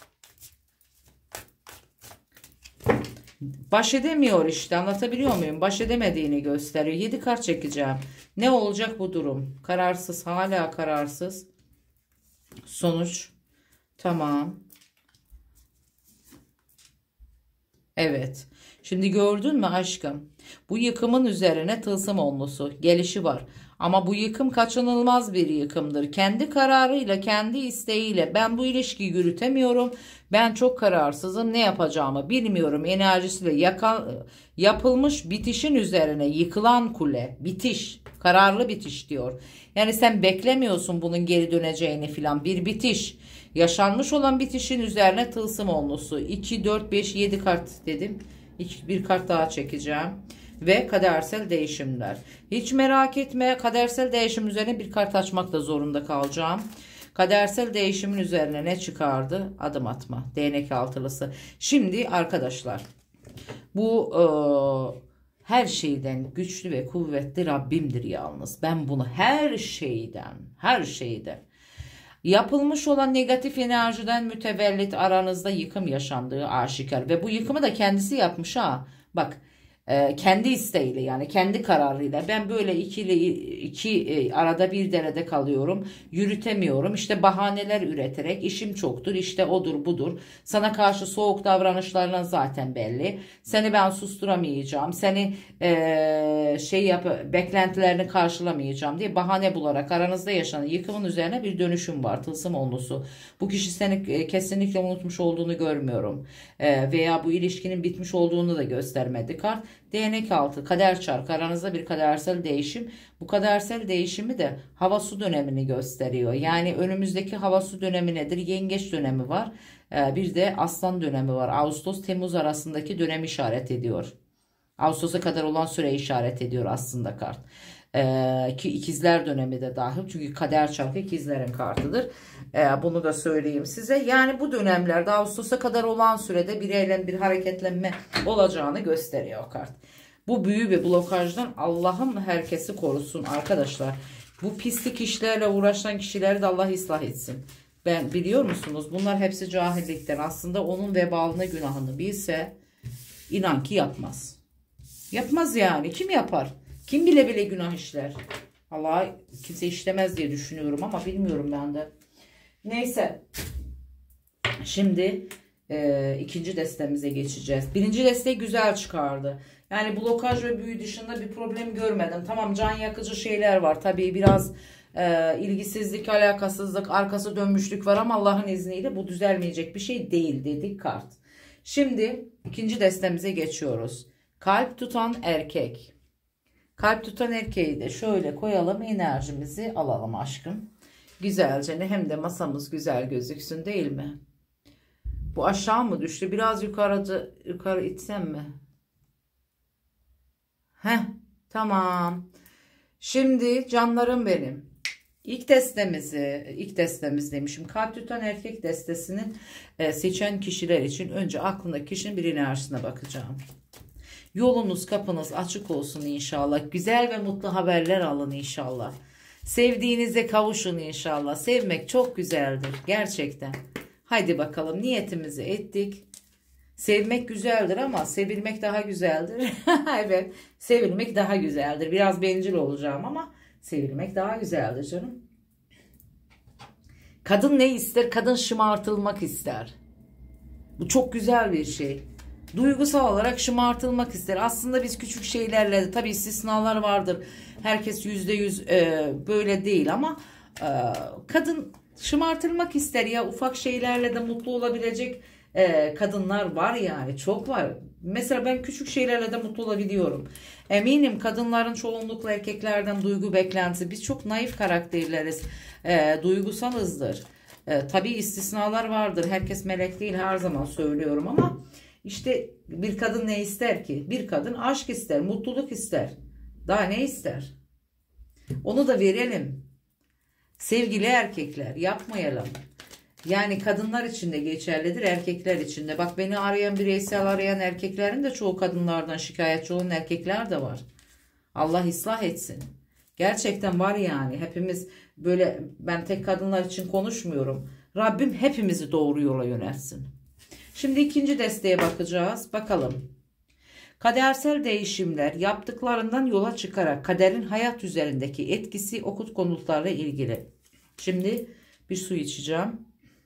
Baş edemiyor işte, anlatabiliyor muyum? Baş edemediğini gösteriyor. 7 kart çekeceğim. Ne olacak bu durum? Kararsız, hala kararsız. Sonuç. Tamam. Evet. Şimdi gördün mü aşkım? Bu yıkımın üzerine tılsım onlusu gelişi var. Ama bu yıkım kaçınılmaz bir yıkımdır. Kendi kararıyla, kendi isteğiyle ben bu ilişkiyi yürütemiyorum. Ben çok kararsızım. Ne yapacağımı bilmiyorum. Enerjisiyle yapılmış bitişin üzerine yıkılan kule. Bitiş. Kararlı bitiş diyor. Yani sen beklemiyorsun bunun geri döneceğini filan. Bir bitiş. Yaşanmış olan bitişin üzerine tılsım onlusu. 2, 4, 5, 7 kart dedim. Bir kart daha çekeceğim. Ve kadersel değişimler. Hiç merak etme, kadersel değişim üzerine bir kart açmak da zorunda kalacağım. Kadersel değişimin üzerine ne çıkardı? Adım atma. Değnek altılısı. Şimdi arkadaşlar, bu her şeyden güçlü ve kuvvetli Rabbimdir yalnız. Ben bunu her şeyden yapılmış olan negatif enerjiden mütevellit aranızda yıkım yaşandığı aşikar. Ve bu yıkımı da kendisi yapmış ha. Bak, kendi isteğiyle, yani kendi kararıyla ben böyle iki arada bir derede kalıyorum, yürütemiyorum, işte bahaneler üreterek işim çoktur, işte odur budur, sana karşı soğuk davranışlarla zaten belli, seni ben susturamayacağım, seni beklentilerini karşılamayacağım diye bahane bularak aranızda yaşanan yıkımın üzerine bir dönüşüm var. Tılsım onlusu. Bu kişi seni kesinlikle unutmuş olduğunu görmüyorum. Veya bu ilişkinin bitmiş olduğunu da göstermedi kart. Değnek altı, kader çarkı, aranızda bir kadersel değişim. Bu kadersel değişimi de hava su dönemini gösteriyor. Yani önümüzdeki hava su dönemi nedir? Yengeç dönemi var. Bir de aslan dönemi var. Ağustos-Temmuz arasındaki dönemi işaret ediyor. Ağustos'a kadar olan süre işaret ediyor aslında kart. Ki ikizler dönemi de dahil. Çünkü kader çarkı ikizlerin kartıdır. Bunu da söyleyeyim size. Yani bu dönemlerde Ağustos'a kadar olan sürede bir eylem, bir hareketlenme olacağını gösteriyor kart. Bu büyü ve blokajdan Allah'ım herkesi korusun arkadaşlar. Bu pislik işlerle uğraşan kişileri de Allah ıslah etsin. Ben, biliyor musunuz, bunlar hepsi cahillikten. Aslında onun vebalını, günahını bilse inan ki yapmaz. Yapmaz yani. Kim yapar? Kim bile bile günah işler? Allah kimse işlemez diye düşünüyorum ama bilmiyorum ben de. Neyse. Şimdi ikinci destemize geçeceğiz. Birinci desteği güzel çıkardı. Yani blokaj ve büyü dışında bir problem görmedim. Tamam, can yakıcı şeyler var. Tabii biraz ilgisizlik, alakasızlık, arkası dönmüşlük var ama Allah'ın izniyle bu düzelmeyecek bir şey değil dedik kart. Şimdi ikinci destemize geçiyoruz. Kalp tutan erkek. Kalp tutan erkeği de şöyle koyalım, enerjimizi alalım aşkım. Güzelce, hem de masamız güzel gözüksün değil mi? Bu aşağı mı düştü? Biraz yukarı itsem mi? Heh, tamam. Şimdi canlarım benim. İlk destemiz demişim. Kalp tutan erkek destesinin seçen kişiler için önce aklındaki kişinin bir enerjisine bakacağım. Yolunuz, kapınız açık olsun inşallah. Güzel ve mutlu haberler alın inşallah. Sevdiğinize kavuşun inşallah. Sevmek çok güzeldir gerçekten. Haydi bakalım, niyetimizi ettik. Sevmek güzeldir ama sevilmek daha güzeldir. Evet, sevilmek daha güzeldir. Biraz bencil olacağım ama sevilmek daha güzeldir canım. Kadın ne ister? Kadın şımartılmak ister. Bu çok güzel bir şey. Duygusal olarak şımartılmak ister. Aslında biz küçük şeylerle de, tabii istisnalar vardır. Herkes %100 böyle değil ama kadın şımartılmak ister ya, ufak şeylerle de mutlu olabilecek kadınlar var yani, çok var. Mesela ben küçük şeylerle de mutlu olabiliyorum. Eminim kadınların çoğunlukla erkeklerden duygu beklentisi. Biz çok naif karakterleriz. Duygusalızdır. Tabii istisnalar vardır. Herkes melek değil, her zaman söylüyorum ama işte bir kadın ne ister ki? Bir kadın aşk ister, mutluluk ister. Daha ne ister? Onu da verelim. Sevgili erkekler, yapmayalım. Yani kadınlar için de geçerlidir, erkekler için de. Bak, beni arayan, bireysel arayan erkeklerin de çoğu kadınlardan şikayetçi olan erkekler de var. Allah ıslah etsin. Gerçekten var yani. Hepimiz böyle, ben tek kadınlar için konuşmuyorum. Rabbim hepimizi doğru yola yöneltsin. Şimdi ikinci desteğe bakacağız. Bakalım. Kadersel değişimler yaptıklarından yola çıkarak kaderin hayat üzerindeki etkisi okult konularla ilgili. Şimdi bir su içeceğim.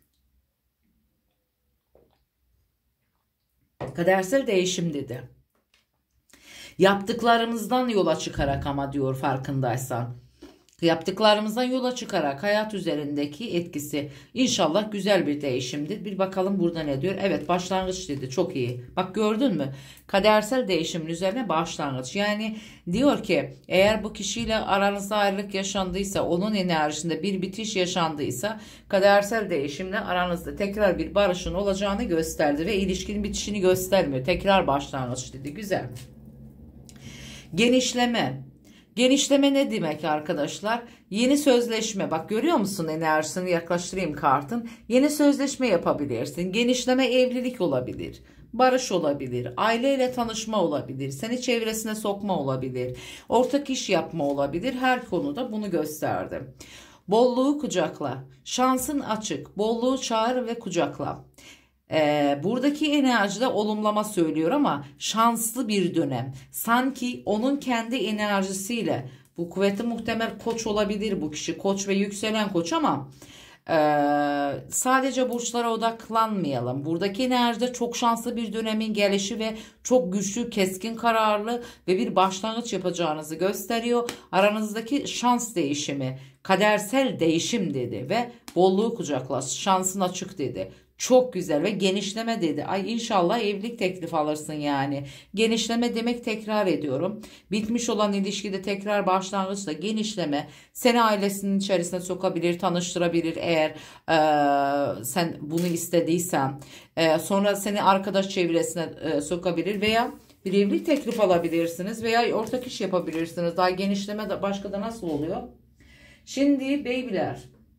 Kadersel değişim dedi. Yaptıklarımızdan yola çıkarak ama diyor, farkındaysan. Yaptıklarımızdan yola çıkarak hayat üzerindeki etkisi inşallah güzel bir değişimdir. Bir bakalım burada ne diyor. Evet, başlangıç dedi, çok iyi. Bak, gördün mü? Kadersel değişimin üzerine başlangıç. Yani diyor ki, eğer bu kişiyle aranızda ayrılık yaşandıysa, onun enerjisinde bir bitiş yaşandıysa, kadersel değişimle aranızda tekrar bir barışın olacağını gösterdi ve ilişkinin bitişini göstermiyor. Tekrar başlangıç dedi. Güzel. Genişleme. Genişleme ne demek arkadaşlar? Yeni sözleşme. Bak, görüyor musun enerjisini, yaklaştırayım kartın. Yeni sözleşme yapabilirsin. Genişleme evlilik olabilir. Barış olabilir. Aileyle tanışma olabilir. Seni çevresine sokma olabilir. Ortak iş yapma olabilir. Her konuda bunu gösterdim. Bolluğu kucakla. Şansın açık. Bolluğu çağır ve kucakla. Buradaki enerjide olumlama söylüyor ama şanslı bir dönem. Sanki onun kendi enerjisiyle, bu kuvveti muhtemel koç olabilir bu kişi. Koç ve yükselen koç ama sadece burçlara odaklanmayalım. Buradaki enerjide çok şanslı bir dönemin gelişi ve çok güçlü, keskin kararlı ve bir başlangıç yapacağınızı gösteriyor. Aranızdaki şans değişimi, kadersel değişim dedi ve bolluğu kucakla, şansın açık dedi. Çok güzel ve genişleme dedi. Ay, inşallah evlilik teklifi alırsın yani. Genişleme demek, tekrar ediyorum, bitmiş olan ilişkide tekrar başlangıçla genişleme seni ailesinin içerisine sokabilir, tanıştırabilir eğer sen bunu istediysen. Sonra seni arkadaş çevresine sokabilir veya bir evlilik teklifi alabilirsiniz veya ortak iş yapabilirsiniz. Daha genişleme de başka da nasıl oluyor? Şimdi beybiler,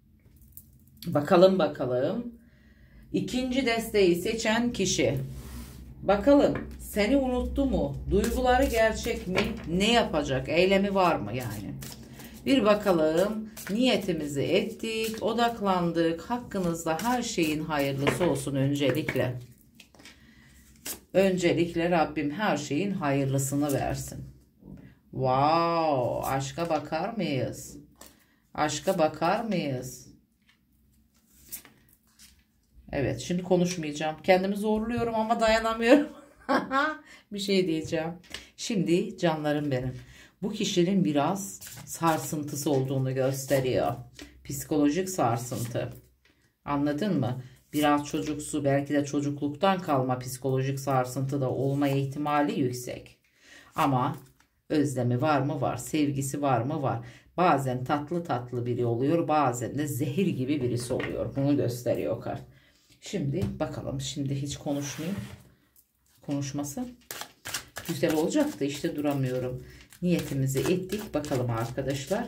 bakalım. İkinci desteği seçen kişi. Bakalım seni unuttu mu? Duyguları gerçek mi? Ne yapacak? Eylemi var mı yani? Bir bakalım. Niyetimizi ettik, odaklandık. Hakkınızda her şeyin hayırlısı olsun öncelikle. Öncelikle Rabbim her şeyin hayırlısını versin. Wow, aşka bakar mıyız? Aşka bakar mıyız? Evet, şimdi konuşmayacağım. Kendimi zorluyorum ama dayanamıyorum. Bir şey diyeceğim. Şimdi canlarım benim. Bu kişinin biraz sarsıntısı olduğunu gösteriyor. Psikolojik sarsıntı. Anladın mı? Biraz çocuksu, belki de çocukluktan kalma psikolojik sarsıntı da olma ihtimali yüksek. Ama özlemi var mı? Var. Sevgisi var mı? Var. Bazen tatlı tatlı biri oluyor. Bazen de zehir gibi birisi oluyor. Bunu gösteriyor kart. Şimdi bakalım. Şimdi hiç konuşmayayım. Konuşması güzel olacaktı. İşte duramıyorum. Niyetimizi ettik. Bakalım arkadaşlar.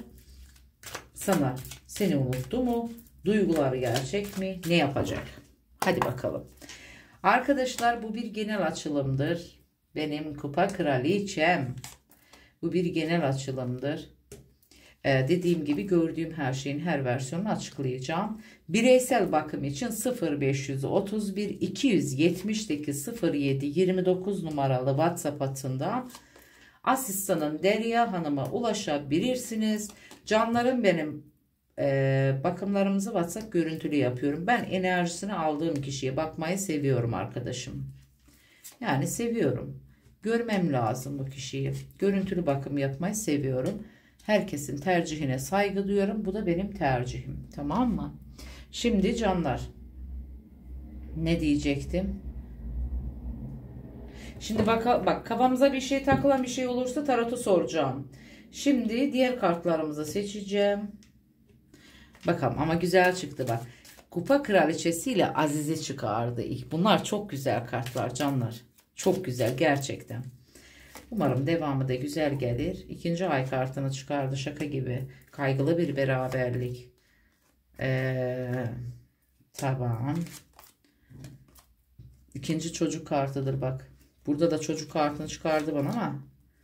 Seni unuttu mu? Duyguları gerçek mi? Ne yapacak? Hadi bakalım. Arkadaşlar, bu bir genel açılımdır. Benim kupa kraliçem. Bu bir genel açılımdır. Dediğim gibi gördüğüm her şeyin her versiyonunu açıklayacağım. Bireysel bakım için 0531 278 07 29 numaralı WhatsApp hattından asistanım Derya Hanım'a ulaşabilirsiniz. Canlarım benim, bakımlarımızı WhatsApp görüntülü yapıyorum. Ben enerjisini aldığım kişiye bakmayı seviyorum arkadaşım. Yani seviyorum. Görmem lazım bu kişiyi. Görüntülü bakım yapmayı seviyorum. Herkesin tercihine saygı duyuyorum. Bu da benim tercihim. Tamam mı? Şimdi canlar, ne diyecektim? Şimdi bak kafamıza bir şey takılan bir şey olursa tarotu soracağım. Şimdi diğer kartlarımızı seçeceğim. Bakalım ama güzel çıktı bak. Kupa kraliçesi ile Azize çıkardı ilk. Bunlar çok güzel kartlar canlar. Çok güzel gerçekten. Umarım devamı da güzel gelir. İkinci ay kartını çıkardı şaka gibi. Kaygılı bir beraberlik. Tamam. İkinci çocuk kartıdır bak. Burada da çocuk kartını çıkardı bana ama.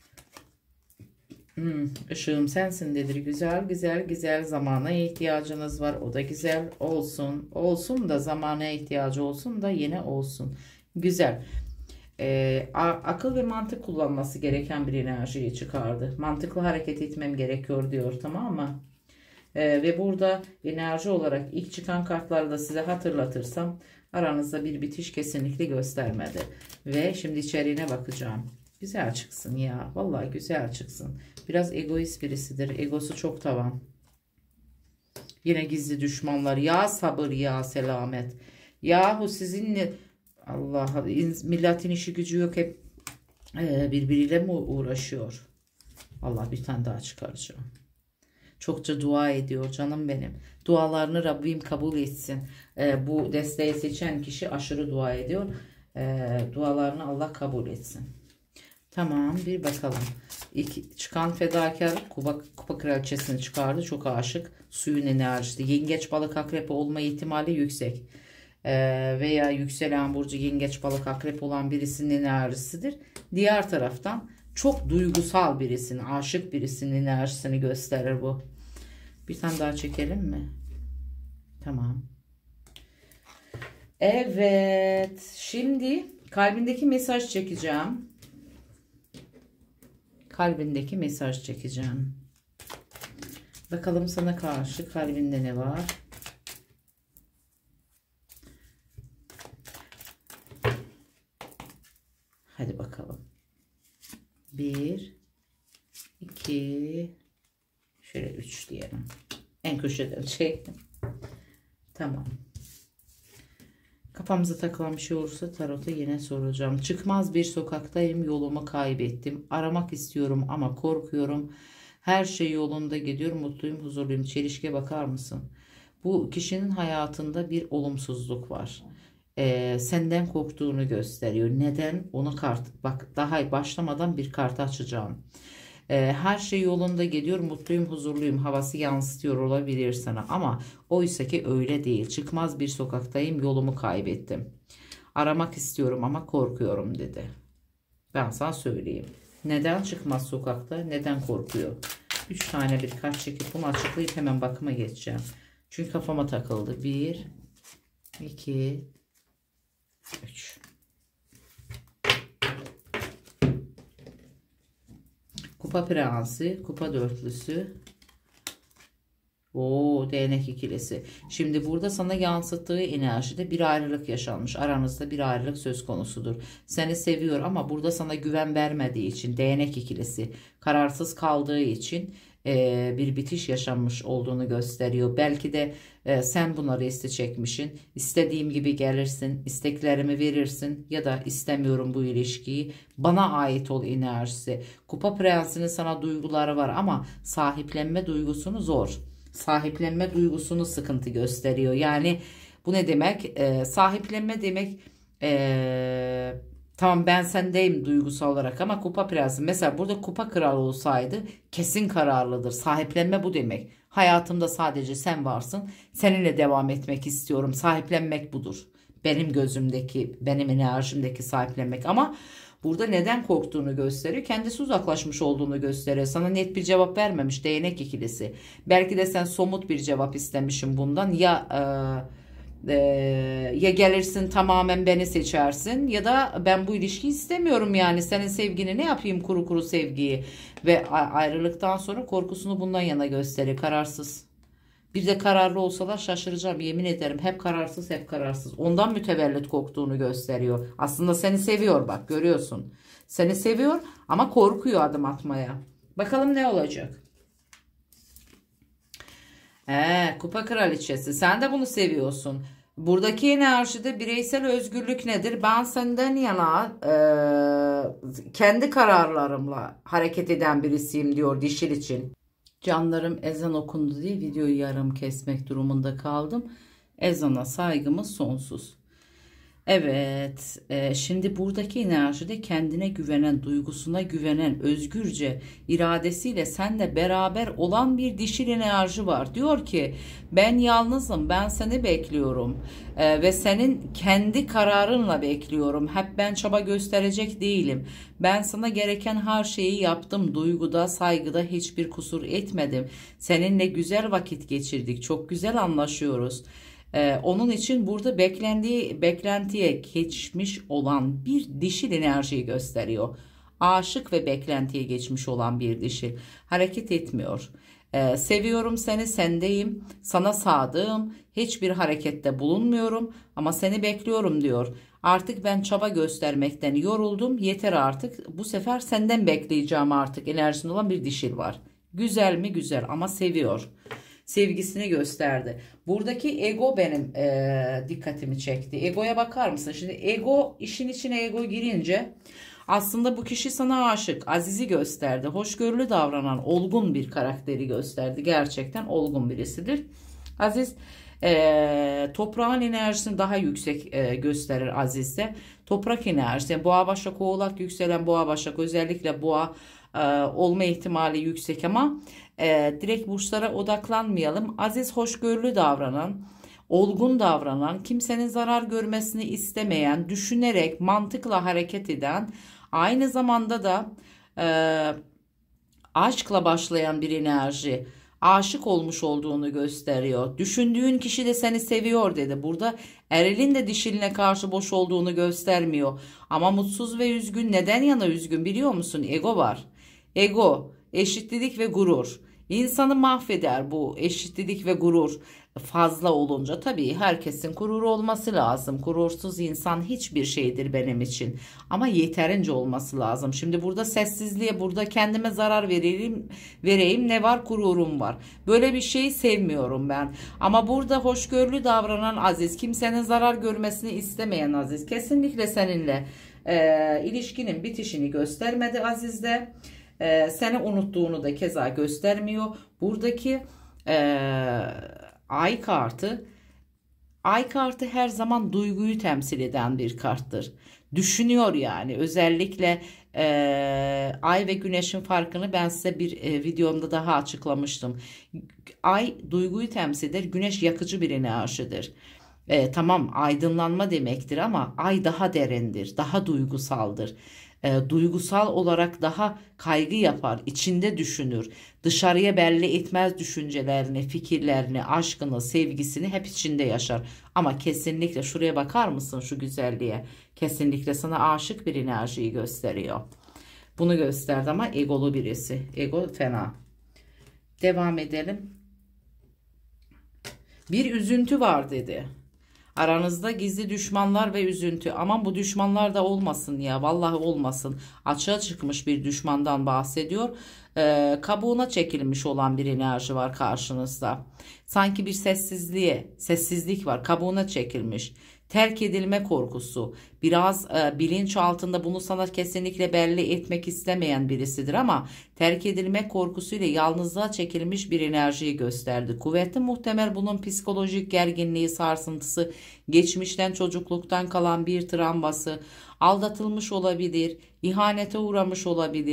Işığım sensin dedir. Güzel güzel güzel, zamana ihtiyacınız var. O da güzel olsun. Olsun da zamana ihtiyacı olsun da yine olsun. Güzel. Akıl ve mantık kullanması gereken bir enerjiyi çıkardı. Mantıklı hareket etmem gerekiyor diyor, tamam mı? Ve burada enerji olarak ilk çıkan kartları da size hatırlatırsam aranızda bir bitiş kesinlikle göstermedi. Ve şimdi içeriğine bakacağım. Güzel çıksın ya. Vallahi güzel çıksın. Biraz egoist birisidir. Egosu çok tavan. Yine gizli düşmanlar. Ya sabır ya selamet. Yahu sizinle Allah, milletin işi gücü yok, hep birbiriyle mi uğraşıyor? Allah, bir tane daha çıkaracağım. Çokça dua ediyor canım benim. Dualarını Rabbim kabul etsin. Bu desteği seçen kişi aşırı dua ediyor. Dualarını Allah kabul etsin. Tamam, bir bakalım. İlk çıkan fedakar kupa kraliçesini çıkardı. Çok aşık. Suyun enerjisi. Yengeç, balık, akrep olma ihtimali yüksek. Veya yükselen burcu yengeç, balık, akrep olan birisinin enerjisidir. Diğer taraftan çok duygusal birisinin, aşık birisinin enerjisini gösterir bu. Bir tane daha çekelim mi? Tamam. Evet. Şimdi kalbindeki mesaj çekeceğim. Kalbindeki mesaj çekeceğim. Bakalım sana karşı kalbinde ne var? Hadi bakalım. 1, 2, şöyle 3 diyelim. En köşeden çektim. Tamam. Kafamıza takılan bir şey olursa tarota yine soracağım. Çıkmaz bir sokaktayım, yolumu kaybettim. Aramak istiyorum ama korkuyorum. Her şey yolunda gidiyor, mutluyum, huzurluyum. Çelişkiye bakar mısın? Bu kişinin hayatında bir olumsuzluk var. Senden korktuğunu gösteriyor. Neden? Onu bak, daha başlamadan bir kart açacağım. Her şey yolunda gidiyor, mutluyum, huzurluyum havası yansıtıyor olabilir sana ama oysa ki öyle değil. Çıkmaz bir sokaktayım, yolumu kaybettim. Aramak istiyorum ama korkuyorum dedi. Ben sana söyleyeyim. Neden çıkmaz sokakta? Neden korkuyor? 3 tane bir kart çekip bunu açıklayıp hemen bakıma geçeceğim. Çünkü kafama takıldı. 1, 2, 3. Kupa prensi, kupa dörtlüsü. Değnek ikilisi. Şimdi burada sana yansıttığı enerjide bir ayrılık yaşanmış. Aranızda bir ayrılık söz konusudur. Seni seviyor ama burada sana güven vermediği için, değnek ikilisi kararsız kaldığı için bir bitiş yaşanmış olduğunu gösteriyor. Belki de sen buna resti çekmişsin. İstediğim gibi gelirsin, isteklerimi verirsin ya da istemiyorum bu ilişkiyi. Bana ait ol enerjisi. Kupa prensinin sana duyguları var ama sahiplenme duygusunu zor. Sahiplenme duygusunu sıkıntı gösteriyor. Yani bu ne demek? Sahiplenme demek tamam, ben sendeyim duygusal olarak ama kupa prensi mesela burada kupa kralı olsaydı kesin kararlıdır. Sahiplenme bu demek. Hayatımda sadece sen varsın. Seninle devam etmek istiyorum. Sahiplenmek budur. Benim gözümdeki, benim enerjimdeki sahiplenmek ama Burada neden korktuğunu gösteriyor. Kendisi uzaklaşmış olduğunu gösteriyor. Sana net bir cevap vermemiş değnek ikilisi. Belki de sen somut bir cevap istemişsin bundan. Ya gelirsin tamamen beni seçersin ya da ben bu ilişkiyi istemiyorum, yani senin sevgini ne yapayım, kuru kuru sevgiyi. Ve ayrılıktan sonra korkusunu bundan yana gösteriyor, kararsız. Bir de kararlı olsalar şaşıracağım, yemin ederim. Hep kararsız, hep kararsız. Ondan mütevellit korktuğunu gösteriyor. Aslında seni seviyor, bak görüyorsun. Seni seviyor ama korkuyor adım atmaya. Bakalım ne olacak? Kupa kraliçesi. Sen de bunu seviyorsun. Buradaki enerjide bireysel özgürlük nedir? Ben senden yana kendi kararlarımla hareket eden birisiyim diyor dişil için. Canlarım, ezan okundu diye videoyu yarım kesmek durumunda kaldım. Ezana saygımız sonsuz. Evet, şimdi buradaki enerjide kendine güvenen, duygusuna güvenen, özgürce iradesiyle seninle beraber olan bir dişil enerji var. Diyor ki ben yalnızım, ben seni bekliyorum ve senin kendi kararınla bekliyorum. Hep ben çaba gösterecek değilim. Ben sana gereken her şeyi yaptım. Duyguda, saygıda hiçbir kusur etmedim. Seninle güzel vakit geçirdik. Çok güzel anlaşıyoruz. Onun için burada beklentiye geçmiş olan bir dişil enerjiyi gösteriyor. Aşık ve beklentiye geçmiş olan bir dişil. Hareket etmiyor. Seviyorum seni, sendeyim, sana sadığım, hiçbir harekette bulunmuyorum ama seni bekliyorum diyor. Artık ben çaba göstermekten yoruldum, yeter artık, bu sefer senden bekleyeceğim artık enerjisinde olan bir dişil var. Güzel mi? Güzel ama seviyor. Sevgisini gösterdi. Buradaki ego benim dikkatimi çekti. Egoya bakar mısın? Şimdi ego, işin içine ego girince aslında bu kişi sana aşık. Aziz'i gösterdi. Hoşgörülü davranan, olgun bir karakteri gösterdi. Gerçekten olgun birisidir. Aziz toprağın enerjisini daha yüksek gösterir Aziz'de. Toprak enerjisi, boğa başak oğlak, yükselen boğa başak, özellikle boğa olma ihtimali yüksek ama direkt burçlara odaklanmayalım. Aziz hoşgörülü davranan, olgun davranan, kimsenin zarar görmesini istemeyen, düşünerek, mantıkla hareket eden, aynı zamanda da aşkla başlayan bir enerji. Aşık olmuş olduğunu gösteriyor. Düşündüğün kişi de seni seviyor dedi. Burada erilin de dişiline karşı boş olduğunu göstermiyor. Ama mutsuz ve üzgün. Neden yana üzgün biliyor musun? Ego var. Ego, eşitlik ve gurur. İnsanı mahveder bu eşitlik ve gurur fazla olunca. Tabii herkesin gururu olması lazım. Gurursuz insan hiçbir şeydir benim için. Ama yeterince olması lazım. Şimdi burada sessizliğe, burada kendime zarar vereyim ne var? Gururum var. Böyle bir şeyi sevmiyorum ben. Ama burada hoşgörülü davranan Aziz, kimsenin zarar görmesini istemeyen Aziz, kesinlikle seninle ilişkinin bitişini göstermedi Aziz'de. Seni unuttuğunu da keza göstermiyor. Buradaki ay kartı her zaman duyguyu temsil eden bir karttır. Düşünüyor yani. Özellikle ay ve güneşin farkını ben size bir videomda daha açıklamıştım. Ay duyguyu temsil eder. Güneş yakıcı bir enerjidir. Tamam, aydınlanma demektir ama ay daha derindir, daha duygusaldır. Duygusal olarak daha kaygı yapar, içinde düşünür, dışarıya belli etmez düşüncelerini, fikirlerini, aşkını, sevgisini hep içinde yaşar. Ama kesinlikle şuraya bakar mısın, şu güzelliğe? Kesinlikle sana aşık bir enerjiyi gösteriyor. Bunu gösterdi ama egolu birisi. Ego fena. Devam edelim. Bir üzüntü var dedi. Aranızda gizli düşmanlar ve üzüntü. Aman bu düşmanlar da olmasın ya. Vallahi olmasın. Açığa çıkmış bir düşmandan bahsediyor. Kabuğuna çekilmiş olan bir enerji var karşınızda. Sanki bir sessizlik var. Kabuğuna çekilmiş. Terk edilme korkusu. Biraz bilinç altında bunu sana kesinlikle belli etmek istemeyen birisidir ama terk edilme korkusuyla yalnızlığa çekilmiş bir enerjiyi gösterdi. Kuvvetli muhtemel bunun psikolojik gerginliği, sarsıntısı, geçmişten, çocukluktan kalan bir travması, aldatılmış olabilir, ihanete uğramış olabilir,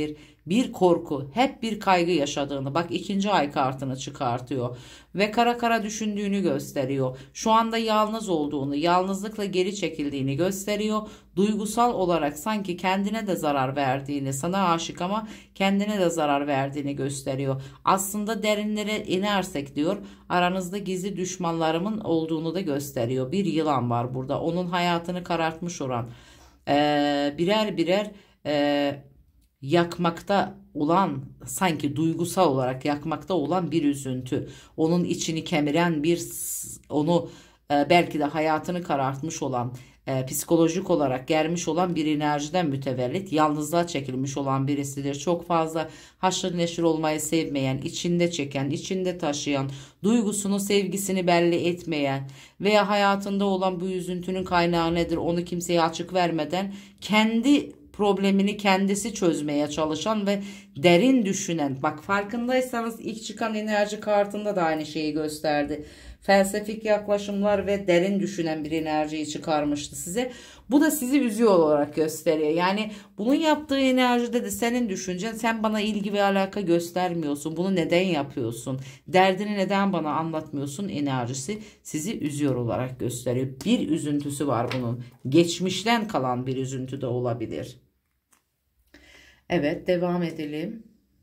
bir korku, hep bir kaygı yaşadığını, bak ikinci ay kartını çıkartıyor ve kara kara düşündüğünü gösteriyor. Şu anda yalnız olduğunu, yalnızlıkla geri çekildiğini gösteriyor. Duygusal olarak sanki kendine de zarar verdiğini, sana aşık ama kendine de zarar verdiğini gösteriyor. Aslında derinlere inersek diyor, aranızda gizli düşmanlarımın olduğunu da gösteriyor. Bir yılan var burada, onun hayatını karartmış olan, birer birer yakmakta olan, sanki duygusal olarak yakmakta olan bir üzüntü, onun içini kemiren bir, onu belki de hayatını karartmış olan, psikolojik olarak germiş olan bir enerjiden mütevellit yalnızlığa çekilmiş olan birisidir. Çok fazla haşır neşir olmayı sevmeyen, içinde çeken, içinde taşıyan, duygusunu, sevgisini belli etmeyen veya hayatında olan bu üzüntünün kaynağı nedir onu kimseye açık vermeden kendi problemini kendisi çözmeye çalışan ve derin düşünen, bak farkındaysanız ilk çıkan enerji kartında da aynı şeyi gösterdi. Felsefik yaklaşımlar ve derin düşünen bir enerjiyi çıkarmıştı size. Bu da sizi üzüyor olarak gösteriyor. Yani bunun yaptığı enerjide de senin düşüncen, sen bana ilgi ve alaka göstermiyorsun. Bunu neden yapıyorsun? Derdini neden bana anlatmıyorsun enerjisi sizi üzüyor olarak gösteriyor. Bir üzüntüsü var bunun. Geçmişten kalan bir üzüntü de olabilir. Evet, devam edelim.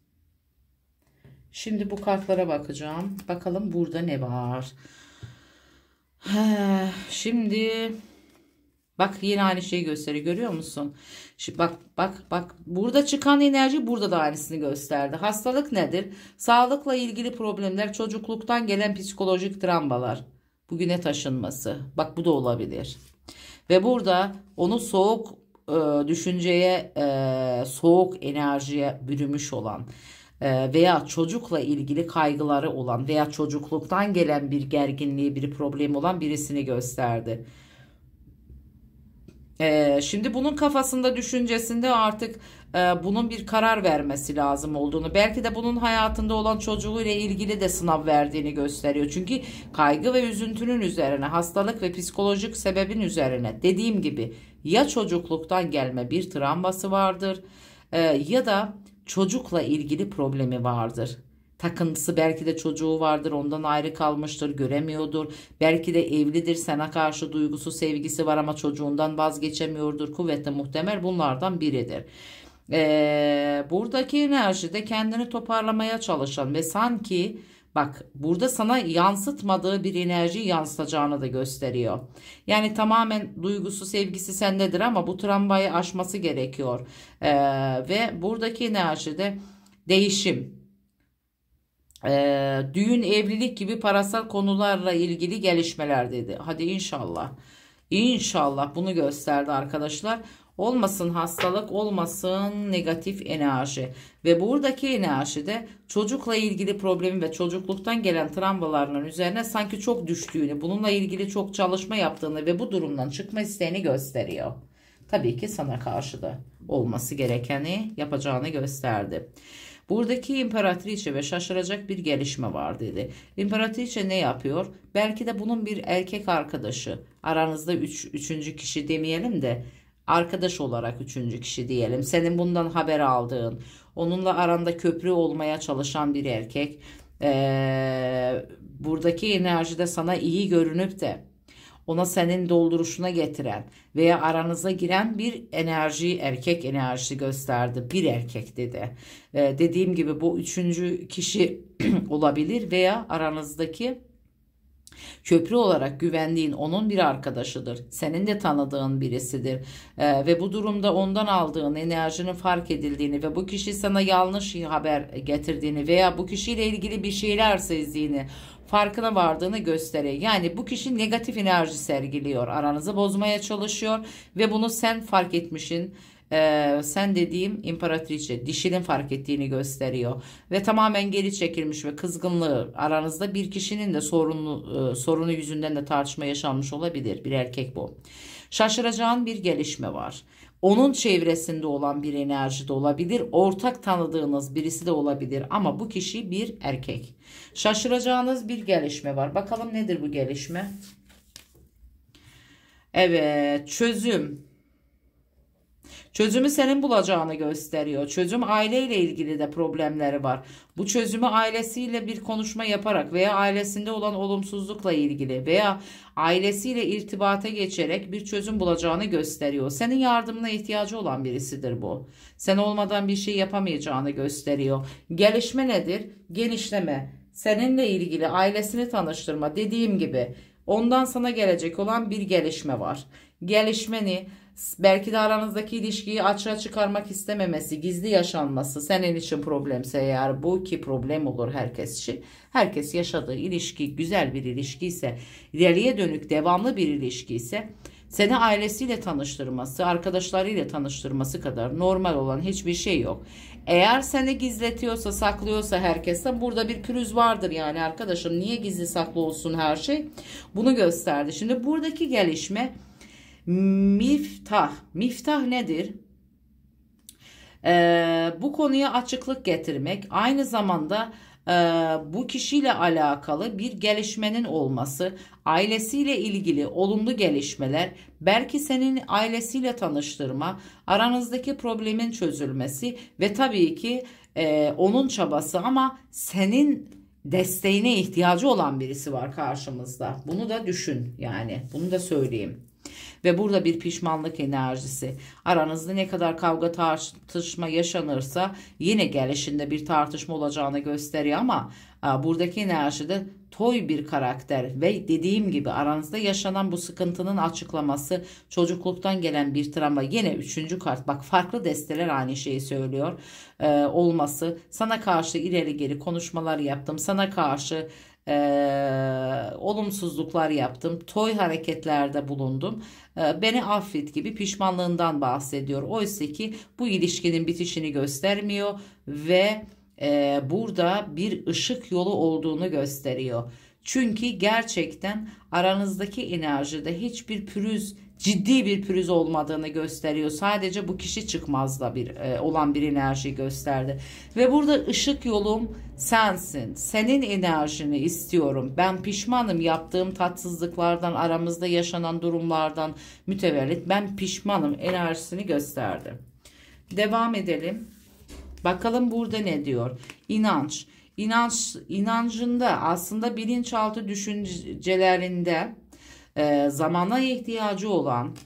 Şimdi bu kartlara bakacağım. Bakalım burada ne var. Şimdi bak yine aynı şeyi gösteriyor. Görüyor musun? Şimdi bak. Burada çıkan enerji burada da aynısını gösterdi. Hastalık nedir? Sağlıkla ilgili problemler, çocukluktan gelen psikolojik travmalar, bugüne taşınması. Bak bu da olabilir. Ve burada onu soğuk düşünceye, soğuk enerjiye bürümüş olan veya çocukla ilgili kaygıları olan veya çocukluktan gelen bir gerginliği, bir problemi olan birisini gösterdi. Şimdi bunun kafasında, düşüncesinde artık bunun bir karar vermesi lazım olduğunu, belki de bunun hayatında olan çocuğuyla ilgili de sınav verdiğini gösteriyor. Çünkü kaygı ve üzüntünün üzerine, hastalık ve psikolojik sebebin üzerine, dediğim gibi ya çocukluktan gelme bir travması vardır ya da çocukla ilgili problemi vardır. Takıntısı, belki de çocuğu vardır, ondan ayrı kalmıştır, göremiyordur. Belki de evlidir, sana karşı duygusu, sevgisi var ama çocuğundan vazgeçemiyordur. Kuvvetle muhtemel bunlardan biridir. Buradaki enerjide kendini toparlamaya çalışan ve sanki bak burada sana yansıtmadığı bir enerji yansıtacağını da gösteriyor. Yani tamamen duygusu, sevgisi sendedir ama bu travmayı aşması gerekiyor. Ve buradaki enerjide değişim, düğün, evlilik gibi parasal konularla ilgili gelişmeler dedi. Hadi inşallah. İnşallah bunu gösterdi arkadaşlar. Olmasın hastalık, olmasın negatif enerji. Ve buradaki enerjide çocukla ilgili problemi ve çocukluktan gelen travmalarının üzerine sanki çok düştüğünü, bununla ilgili çok çalışma yaptığını ve bu durumdan çıkma isteğini gösteriyor. Tabii ki sana karşı da olması gerekeni yapacağını gösterdi. Buradaki imparatriçe ve şaşıracak bir gelişme var dedi. İmparatriçe ne yapıyor? Belki de bunun bir erkek arkadaşı. Aranızda üçüncü kişi demeyelim de arkadaş olarak üçüncü kişi diyelim. Senin bundan haber aldığın, onunla aranda köprü olmaya çalışan bir erkek. Buradaki enerjide sana iyi görünüp de ona senin dolduruşuna getiren veya aranıza giren bir enerji, erkek enerjisi gösterdi. Bir erkek dedi. Dediğim gibi bu üçüncü kişi olabilir veya aranızdaki köprü olarak güvendiğin onun bir arkadaşıdır. Senin de tanıdığın birisidir. Ve bu durumda ondan aldığın enerjinin fark edildiğini ve bu kişi sana yanlış haber getirdiğini veya bu kişiyle ilgili bir şeyler sezdiğini, farkına vardığını gösteriyor. Yani bu kişi negatif enerji sergiliyor. Aranızı bozmaya çalışıyor ve bunu sen fark etmişsin. Sen dediğim imparatriçe, dişinin fark ettiğini gösteriyor ve tamamen geri çekilmiş ve kızgınlığı, aranızda bir kişinin de sorunu yüzünden de tartışma yaşanmış olabilir. Bir erkek bu. Şaşıracağın bir gelişme var. Onun çevresinde olan bir enerji de olabilir. Ortak tanıdığınız birisi de olabilir ama bu kişi bir erkek. Şaşıracağınız bir gelişme var. Bakalım nedir bu gelişme? Evet, çözüm. Çözümü senin bulacağını gösteriyor. Çözüm aileyle ilgili de problemleri var. Bu çözümü ailesiyle bir konuşma yaparak veya ailesinde olan olumsuzlukla ilgili veya ailesiyle irtibata geçerek bir çözüm bulacağını gösteriyor. Senin yardımına ihtiyacı olan birisidir bu. Sen olmadan bir şey yapamayacağını gösteriyor. Gelişme nedir? Genişleme. Seninle ilgili ailesini tanıştırma. Dediğim gibi ondan sana gelecek olan bir gelişme var. Gelişmeni belki de aranızdaki ilişkiyi açığa çıkarmak istememesi, gizli yaşanması senin için problemse eğer, bu ki problem olur herkes için. Herkes yaşadığı ilişki güzel bir ilişki ise, ileriye dönük devamlı bir ilişki ise seni ailesiyle tanıştırması, arkadaşlarıyla tanıştırması kadar normal olan hiçbir şey yok. Eğer seni gizletiyorsa, saklıyorsa herkesten, burada bir pürüz vardır yani arkadaşım. Niye gizli saklı olsun her şey? Bunu gösterdi. Şimdi buradaki gelişme miftah. Miftah nedir? Bu konuya açıklık getirmek, aynı zamanda bu kişiyle alakalı bir gelişmenin olması, ailesiyle ilgili olumlu gelişmeler, belki senin ailesiyle tanıştırma, aranızdaki problemin çözülmesi ve tabii ki onun çabası, ama senin desteğine ihtiyacı olan birisi var karşımızda. Bunu da düşün, yani bunu da söyleyeyim. Ve burada bir pişmanlık enerjisi. Aranızda ne kadar kavga tartışma yaşanırsa yine gelişinde bir tartışma olacağını gösteriyor, ama buradaki enerjide toy bir karakter ve dediğim gibi aranızda yaşanan bu sıkıntının açıklaması, çocukluktan gelen bir travma, yine üçüncü kart, bak farklı desteler aynı şeyi söylüyor olması, sana karşı ileri geri konuşmalar yaptım, sana karşı olumsuzluklar yaptım, toy hareketlerde bulundum, beni affet gibi pişmanlığından bahsediyor. Oysa ki bu ilişkinin bitişini göstermiyor ve burada bir ışık yolu olduğunu gösteriyor. Çünkü gerçekten aranızdaki enerjide hiçbir pürüz, ciddi bir pürüz olmadığını gösteriyor. Sadece bu kişi çıkmazda olan bir enerji gösterdi. Ve burada ışık yolum sensin. Senin enerjini istiyorum. Ben pişmanım yaptığım tatsızlıklardan, aramızda yaşanan durumlardan mütevellit. Ben pişmanım enerjisini gösterdi. Devam edelim. Bakalım burada ne diyor? İnanç. İnancında aslında bilinçaltı düşüncelerinde zamana ihtiyacı olan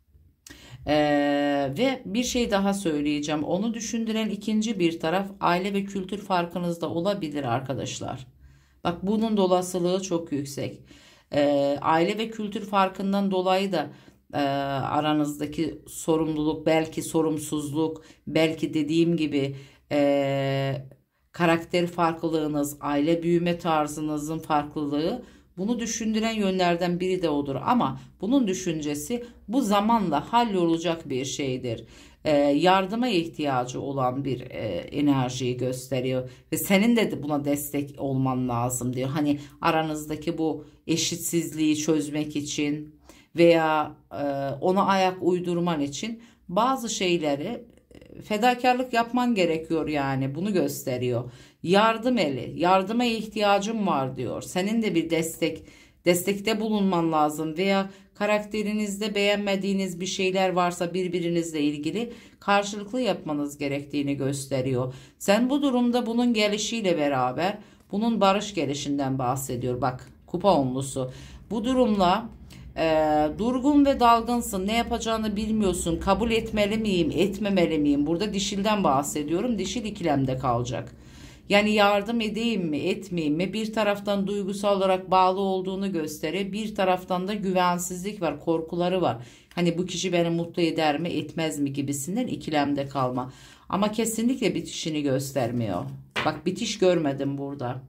ve bir şey daha söyleyeceğim. Onu düşündüren ikinci bir taraf aile ve kültür farkınızda olabilir arkadaşlar. Bak bunun da olasılığı çok yüksek. Aile ve kültür farkından dolayı da aranızdaki sorumluluk, belki sorumsuzluk, belki dediğim gibi karakter farklılığınız, aile büyüme tarzınızın farklılığı, bunu düşündüren yönlerden biri de odur. Ama bunun düşüncesi bu zamanla hallolacak bir şeydir. Yardıma ihtiyacı olan bir enerjiyi gösteriyor. Ve senin de buna destek olman lazım diyor. Hani aranızdaki bu eşitsizliği çözmek için veya ona ayak uydurman için bazı şeyleri fedakarlık yapman gerekiyor, yani bunu gösteriyor. Yardım eli, yardıma ihtiyacım var diyor. Senin de bir destekte bulunman lazım veya karakterinizde beğenmediğiniz bir şeyler varsa birbirinizle ilgili karşılıklı yapmanız gerektiğini gösteriyor. Sen bu durumda bunun gelişiyle beraber bunun barış gelişinden bahsediyor. Bak kupa onlusu. Bu durumla durgun ve dalgınsın, ne yapacağını bilmiyorsun, kabul etmeli miyim, etmemeli miyim? Burada dişilden bahsediyorum, dişil ikilemde kalacak. Yani yardım edeyim mi, etmeyeyim mi? Bir taraftan duygusal olarak bağlı olduğunu gösteriyor, bir taraftan da güvensizlik var, korkuları var. Hani bu kişi beni mutlu eder mi, etmez mi gibisinden ikilemde kalma. Ama kesinlikle bitişini göstermiyor. Bak bitiş görmedim burada.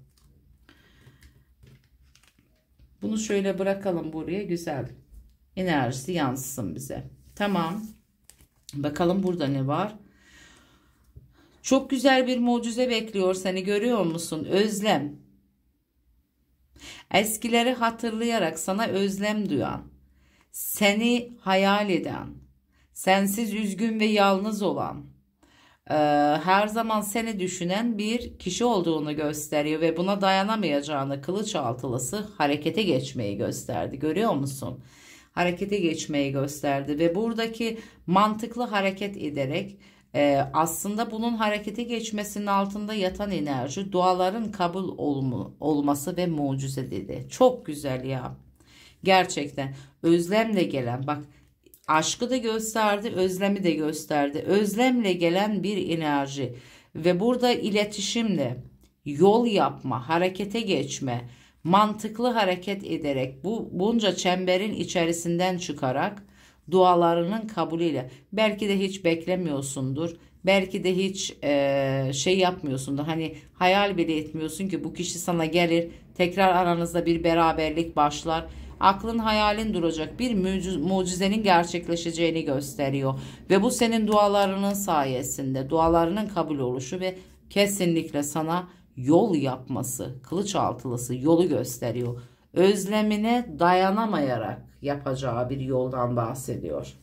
Bunu şöyle bırakalım buraya, güzel. Enerjisi yansısın bize. Tamam. Bakalım burada ne var? Çok güzel bir mucize bekliyor seni, görüyor musun? Özlem. Eskileri hatırlayarak sana özlem duyan, seni hayal eden, sensiz üzgün ve yalnız olan, her zaman seni düşünen bir kişi olduğunu gösteriyor ve buna dayanamayacağını, kılıç altılısı harekete geçmeyi gösterdi. Görüyor musun? harekete geçmeyi gösterdi ve buradaki mantıklı hareket ederek aslında bunun harekete geçmesinin altında yatan enerji duaların kabul olması ve mucize dedi. Çok güzel ya. Gerçekten özlemle gelen, bak, aşkı da gösterdi, özlemi de gösterdi. Özlemle gelen bir enerji ve burada iletişimle yol yapma, harekete geçme, mantıklı hareket ederek bunca çemberin içerisinden çıkarak dualarının kabulüyle, belki de hiç beklemiyorsundur. Belki de hiç şey yapmıyorsundur. Hani hayal bile etmiyorsun ki bu kişi sana gelir. Tekrar aranızda bir beraberlik başlar. Aklın hayalin duracak, bir mucizenin gerçekleşeceğini gösteriyor. Ve bu senin dualarının sayesinde, dualarının kabul oluşu ve kesinlikle sana yol yapması, kılıç altılısı yolu gösteriyor. Özlemine dayanamayarak yapacağı bir yoldan bahsediyor.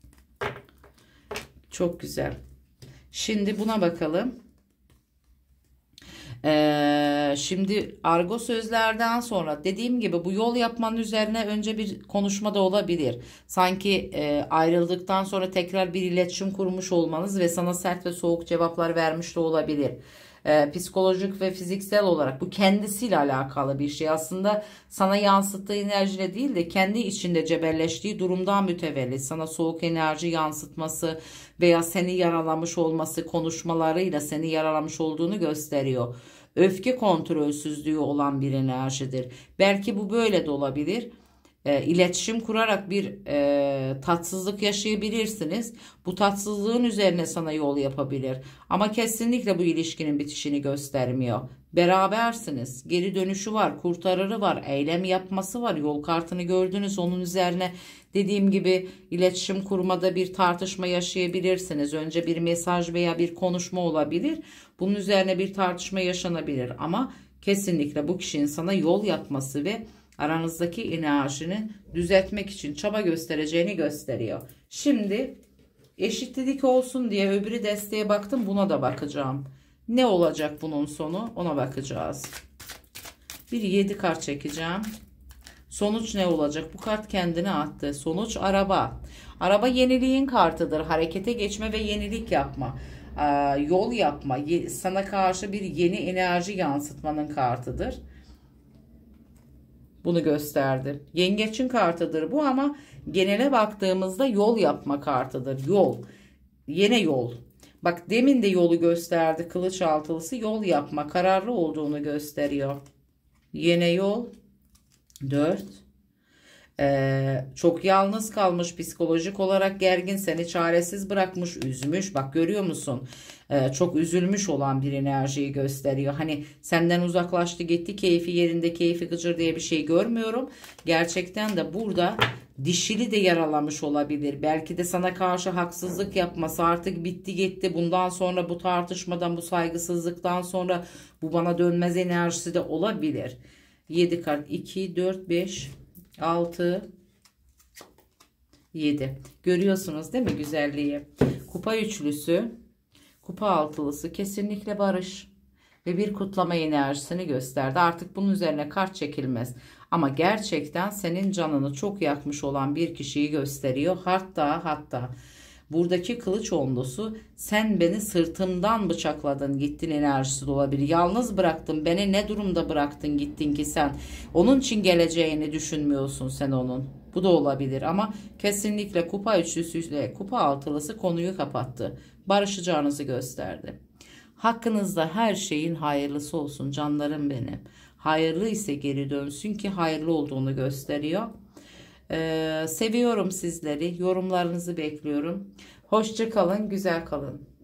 Çok güzel. Şimdi buna bakalım. Şimdi argo sözlerden sonra dediğim gibi bu yol yapmanın üzerine önce bir konuşma da olabilir. Sanki ayrıldıktan sonra tekrar bir iletişim kurmuş olmanız ve sana sert ve soğuk cevaplar vermiş de olabilir. Psikolojik ve fiziksel olarak bu kendisiyle alakalı bir şey. Aslında sana yansıttığı enerjiyle değil de kendi içinde cebelleştiği durumdan mütevellit sana soğuk enerji yansıtması veya seni yaralamış olması, konuşmalarıyla seni yaralamış olduğunu gösteriyor. Öfke kontrolsüzlüğü olan bir enerjidir. Belki bu böyle de olabilir. İletişim kurarak bir tatsızlık yaşayabilirsiniz. Bu tatsızlığın üzerine sana yol yapabilir. Ama kesinlikle bu ilişkinin bitişini göstermiyor. Berabersiniz. Geri dönüşü var, kurtarırı var, eylem yapması var. Yol kartını gördünüz. Onun üzerine dediğim gibi iletişim kurmada bir tartışma yaşayabilirsiniz. Önce bir mesaj veya bir konuşma olabilir. Bunun üzerine bir tartışma yaşanabilir. Ama kesinlikle bu kişinin sana yol yapması ve aranızdaki enerjini düzeltmek için çaba göstereceğini gösteriyor. Şimdi eşitlik olsun diye öbürü desteğe baktım. Buna da bakacağım. Ne olacak bunun sonu? Ona bakacağız. Bir 7 kart çekeceğim. Sonuç ne olacak? Bu kart kendini attı. Sonuç araba. Araba yeniliğin kartıdır. Harekete geçme ve yenilik yapma. Yol yapma. Sana karşı bir yeni enerji yansıtmanın kartıdır. Bunu gösterdi. Yengeçin kartıdır bu ama genele baktığımızda yol yapma kartıdır. Yol. Yine yol. Bak demin de yolu gösterdi. Kılıç altılısı yol yapma, kararlı olduğunu gösteriyor. Yine yol. 4. Çok yalnız kalmış, psikolojik olarak gergin, seni çaresiz bırakmış, üzmüş. Bak görüyor musun? Çok üzülmüş olan bir enerjiyi gösteriyor. Hani senden uzaklaştı gitti, keyfi yerinde, keyfi gıcır diye bir şey görmüyorum. Gerçekten de burada dişili de yaralamış olabilir. Belki de sana karşı haksızlık yapması, artık bitti gitti. Bundan sonra bu tartışmadan, bu saygısızlıktan sonra bu bana dönmez enerjisi de olabilir. 7 kart, 2, 4, 5, 6, 7. Görüyorsunuz değil mi güzelliği? Kupa üçlüsü, kupa altılısı kesinlikle barış ve bir kutlama enerjisini gösterdi. Artık bunun üzerine kart çekilmez. Ama gerçekten senin canını çok yakmış olan bir kişiyi gösteriyor. Hatta buradaki kılıç onlusu sen beni sırtımdan bıçakladın gittin enerjisi de olabilir. Yalnız bıraktın beni, ne durumda bıraktın gittin ki sen. Onun için geleceğini düşünmüyorsun sen onun. Bu da olabilir ama kesinlikle kupa üçlüsüyle kupa altılısı konuyu kapattı. Barışacağınızı gösterdi. Hakkınızda her şeyin hayırlısı olsun canlarım benim. Hayırlı ise geri dönsün ki hayırlı olduğunu gösteriyor. Seviyorum sizleri. Yorumlarınızı bekliyorum. Hoşça kalın, güzel kalın.